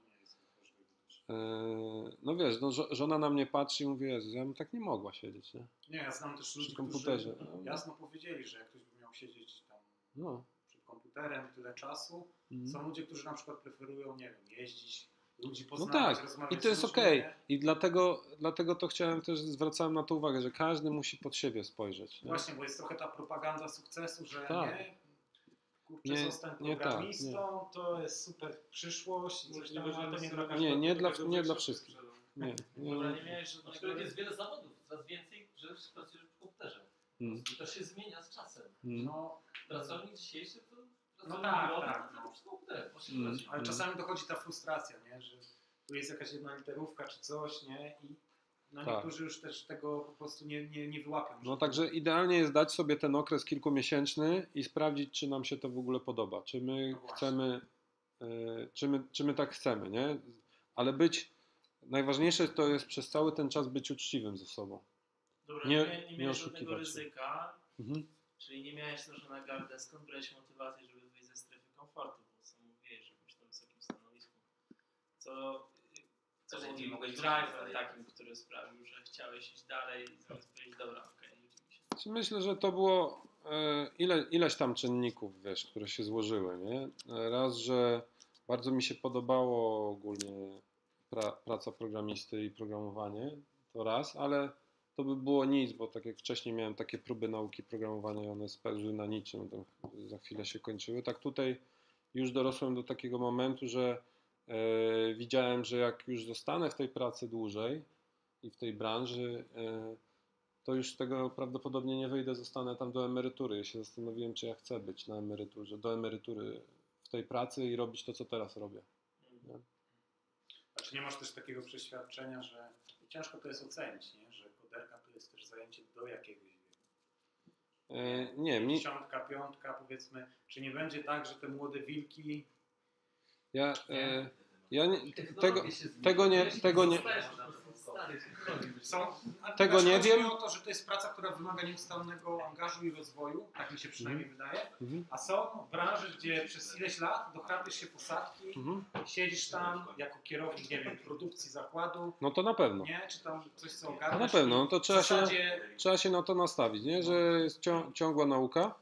No wiesz, no, żona na mnie patrzy i mówi, Jezus, ja bym tak nie mogła siedzieć, nie? Nie, ja znam też ludzi, komputerze. którzy jasno powiedzieli, że jak ktoś by miał siedzieć tam No. przed komputerem tyle czasu, są ludzie, którzy na przykład preferują, nie wiem, jeździć, ludzi No poznawać, tak, rozmawiać i to jest z ludźmi, okej. nie? I dlatego to chciałem też, zwracałem na to uwagę, że każdy musi pod siebie spojrzeć. Nie? Właśnie, bo jest trochę ta propaganda sukcesu, że Tak. kurczę, zostań nie tak, programistą, to jest super przyszłość i coś tam, ale to nie dla każdego. Nie dla wszystkich. Nie. Może nie miałeś żadnego... Aczkolwiek jest wiele zawodów, coraz więcej, że pracujesz przy komputerze. I to się zmienia z czasem. No, Pracownik dzisiejszy to no pracownik tak, no. przy komputerze. ale czasami dochodzi ta frustracja, nie? Że tu jest jakaś jedna literówka czy coś, nie? I no Tak. niektórzy już też tego po prostu nie wyłapią. No także idealnie jest dać sobie ten okres kilkumiesięczny i sprawdzić, czy nam się to w ogóle podoba. Czy my No chcemy, czy my tak chcemy, nie? Ale najważniejsze to jest przez cały ten czas być uczciwym ze sobą. Dobra, Nie nie miałeś żadnego oszukiwać się. ryzyka, Mhm. czyli nie miałeś też na gardę, skąd brałeś motywację, żeby wyjść ze strefy komfortu, bo sam mówiłeś, że byś na wysokim stanowisku. Co był Czyli tym mogłeś drive dalej. takim, który sprawił, że chciałeś iść dalej i zamiast powiedzieć, dobra, okej, widzimy się. Myślę, że to było ileś tam czynników, wiesz, które się złożyły, nie? Raz, że bardzo mi się podobało ogólnie praca programisty i programowanie, to raz, ale to by było nic, bo tak jak wcześniej miałem takie próby nauki programowania i one spełzły na niczym, to za chwilę się kończyły. Tak tutaj już dorosłem do takiego momentu, że widziałem, że jak już zostanę w tej pracy dłużej i w tej branży, to już z tego prawdopodobnie nie wyjdę, zostanę tam do emerytury. Ja się zastanowiłem, czy ja chcę być na emeryturze, do emerytury w tej pracy i robić to, co teraz robię. Nie? A czy nie masz też takiego przeświadczenia, że ciężko to jest ocenić, nie? Że koderka to jest też zajęcie do jakiegoś wieku? Nie, Dziesiątka, piątka, powiedzmy. Czy nie będzie tak, że te młode wilki... ja nie, Tego nie. Tego nie wiem. Chodzi mi o to, że to jest praca, która wymaga nieustannego angażu i rozwoju, tak mi się przynajmniej wydaje. A są branże, gdzie przez ileś lat dochrapiesz się posadki, siedzisz tam jako kierownik, nie wiem, produkcji zakładu, No to na pewno. nie? Czy tam coś, co No ogarniasz. na pewno, no to W zasadzie trzeba się na to nastawić, nie? Że jest ciągła nauka.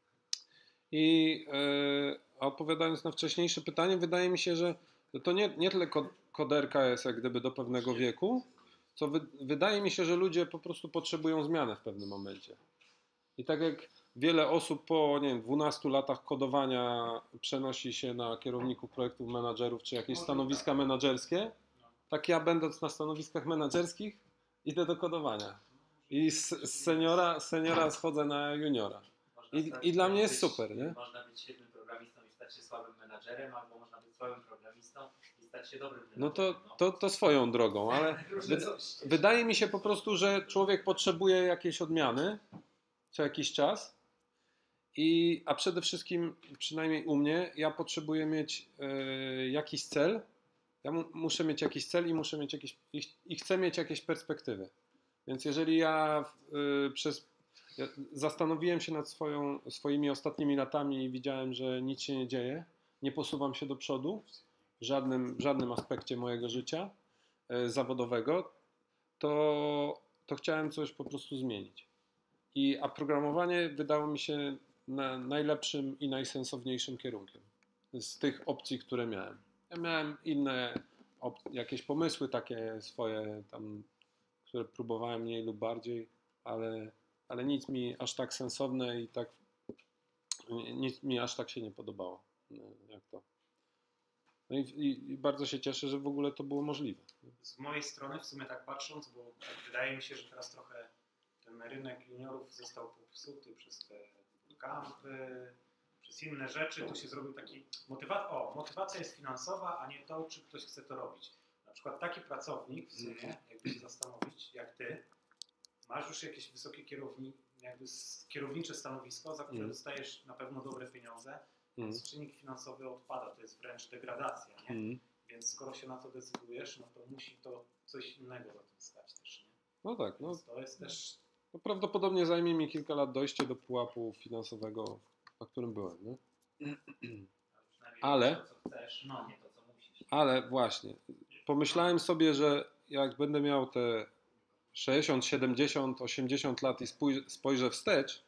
I a odpowiadając na wcześniejsze pytanie, wydaje mi się, że to nie tyle koderka jest jak gdyby do pewnego wieku, co wydaje mi się, że ludzie po prostu potrzebują zmiany w pewnym momencie. I tak jak wiele osób po, nie wiem, 12 latach kodowania przenosi się na kierowników projektów, menadżerów czy jakieś stanowiska menadżerskie, tak ja będąc na stanowiskach menadżerskich idę do kodowania. I z seniora schodzę na juniora. I dla mnie jest super, nie? Można być świetnym programistą i stać się słabym menadżerem, albo można być słabym programistą i stać się dobrym No menadżerem. to swoją drogą, ale wydaje mi się po prostu, że człowiek potrzebuje jakiejś odmiany co jakiś czas, a przede wszystkim, przynajmniej u mnie, ja potrzebuję mieć jakiś cel. Ja muszę mieć jakiś cel i muszę mieć chcę mieć jakieś perspektywy. Więc jeżeli Ja zastanowiłem się nad swoimi ostatnimi latami i widziałem, że nic się nie dzieje. Nie posuwam się do przodu w żadnym aspekcie mojego życia zawodowego. To chciałem coś po prostu zmienić. A programowanie wydało mi się najlepszym i najsensowniejszym kierunkiem z tych opcji, które miałem. Ja miałem inne jakieś pomysły takie swoje tam, które próbowałem mniej lub bardziej, ale nic mi aż tak sensowne i nic mi aż tak się nie podobało jak to. No i bardzo się cieszę, że w ogóle to było możliwe. Z mojej strony, w sumie tak patrząc, bo tak wydaje mi się, że teraz trochę ten rynek juniorów został popsuty przez te kampy, przez inne rzeczy, tu się zrobił taki motywacja jest finansowa, a nie to, czy ktoś chce to robić. Na przykład taki pracownik w sumie, jakby się zastanowić, jak ty, masz już jakieś wysokie kierownicze stanowisko, za które dostajesz na pewno dobre pieniądze, więc czynnik finansowy odpada, to jest wręcz degradacja, nie? Więc skoro się na to decydujesz, no to musi to coś innego za tym stać też, nie? No tak, no. Więc to jest też... No prawdopodobnie zajmie mi kilka lat dojście do pułapu finansowego, na którym byłem, nie? Ale... To, co chcesz, no nie to, co musisz. Ale właśnie, pomyślałem sobie, że jak będę miał te 60, 70, 80 lat i spojrzę wstecz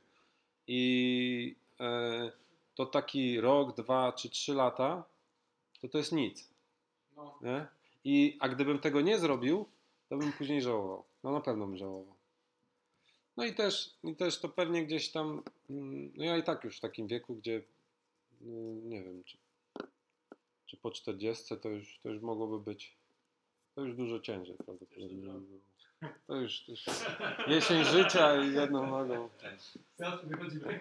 i to taki rok, 2 czy 3 lata, to jest nic. No. Nie? A gdybym tego nie zrobił, to bym później żałował. No na pewno bym żałował. No i też to pewnie gdzieś tam, no ja i tak już w takim wieku, gdzie nie wiem, czy po 40 to już mogłoby być, to już dużo ciężej prawdopodobnie. To już jesień życia i jedną nogą. Wychodzimy.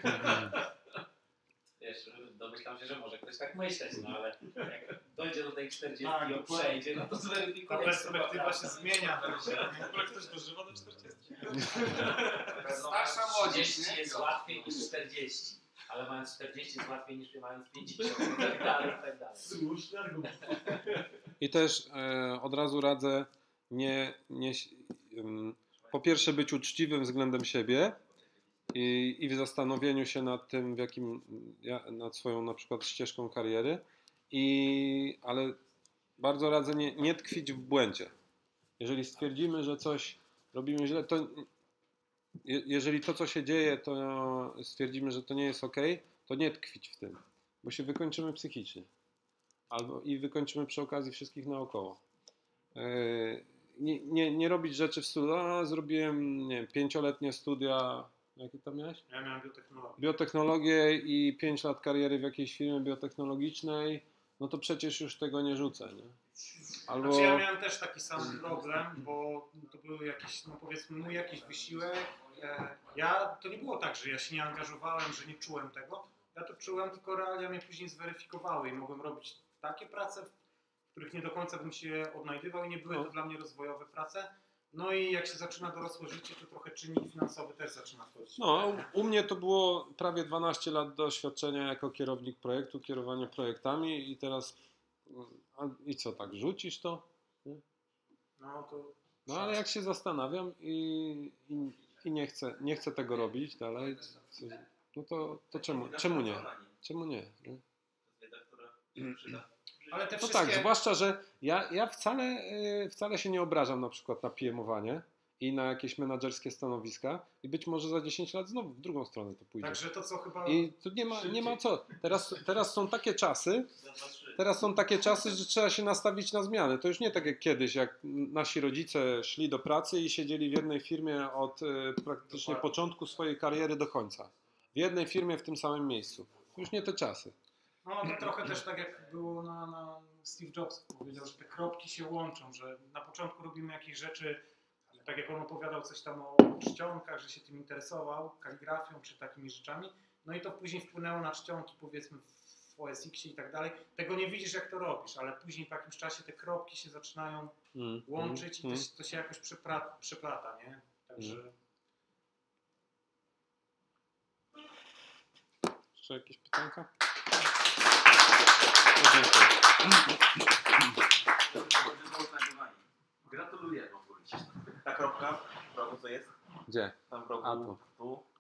Wiesz, domyślam się, że może ktoś tak myśleć, no ale jak dojdzie do tej 40 Tak, i przejdzie, no to Ta zweryfikuje. perspektywa się zmienia. W ogóle ktoś dożywa do 40. Starsza młodzież, 30 nie? jest łatwiej niż 40, ale mając 40 jest łatwiej niż mając 50 i tak dalej, i tak dalej. Słuszny argument. I też od razu radzę po pierwsze być uczciwym względem siebie i w zastanowieniu się nad tym, nad swoją na przykład ścieżką kariery, ale bardzo radzę nie tkwić w błędzie. Jeżeli stwierdzimy, że coś robimy źle, to jeżeli to, co się dzieje, to stwierdzimy, że to nie jest ok, to nie tkwić w tym, bo się wykończymy psychicznie. I wykończymy przy okazji wszystkich naokoło. Nie robić rzeczy w stylu, zrobiłem, nie wiem, 5-letnie studia, jakie tam miałeś? Ja miałem biotechnologię. Biotechnologię i 5 lat kariery w jakiejś firmie biotechnologicznej, no to przecież już tego nie rzucę, nie? Albo... Znaczy ja miałem też taki sam problem, bo to był jakiś, no powiedzmy, mój jakiś wysiłek. To nie było tak, że ja się nie angażowałem, że nie czułem tego. Ja to czułem, tylko realia mnie później zweryfikowały i mogłem robić takie prace, w których nie do końca bym się odnajdywał i nie były to dla mnie rozwojowe prace. No i jak się zaczyna dorosłe życie, to trochę czynnik finansowy też zaczyna wchodzić. No, u mnie to było prawie 12 lat doświadczenia jako kierownik projektu, kierowanie projektami i teraz, i co, tak rzucisz to? No to... No ale jak się zastanawiam i nie chcę tego robić dalej, no to czemu nie? Czemu nie? Ale te No wszystkie... tak, zwłaszcza, że ja wcale się nie obrażam na przykład na PM-owanie i na jakieś menadżerskie stanowiska i być może za 10 lat znowu w drugą stronę to pójdzie. Także to co chyba... I tu nie ma co. Teraz są takie czasy, że trzeba się nastawić na zmiany. To już nie tak jak kiedyś, jak nasi rodzice szli do pracy i siedzieli w jednej firmie od praktycznie początku swojej kariery do końca. W jednej firmie w tym samym miejscu. To już nie te czasy. No to trochę też tak jak było na Steve Jobs powiedział, że te kropki się łączą, że na początku robimy jakieś rzeczy, tak jak on opowiadał coś tam o czcionkach, że się tym interesował, kaligrafią czy takimi rzeczami, no i to później wpłynęło na czcionki powiedzmy w OS-X i tak dalej. Tego nie widzisz jak to robisz, ale później po jakimś czasie te kropki się zaczynają łączyć i to się jakoś przeplata, nie? Także... Jeszcze jakieś pytanka? Gratuluję. Ta kropka, w rogu co jest? Gdzie? Tam w rogu. A tu.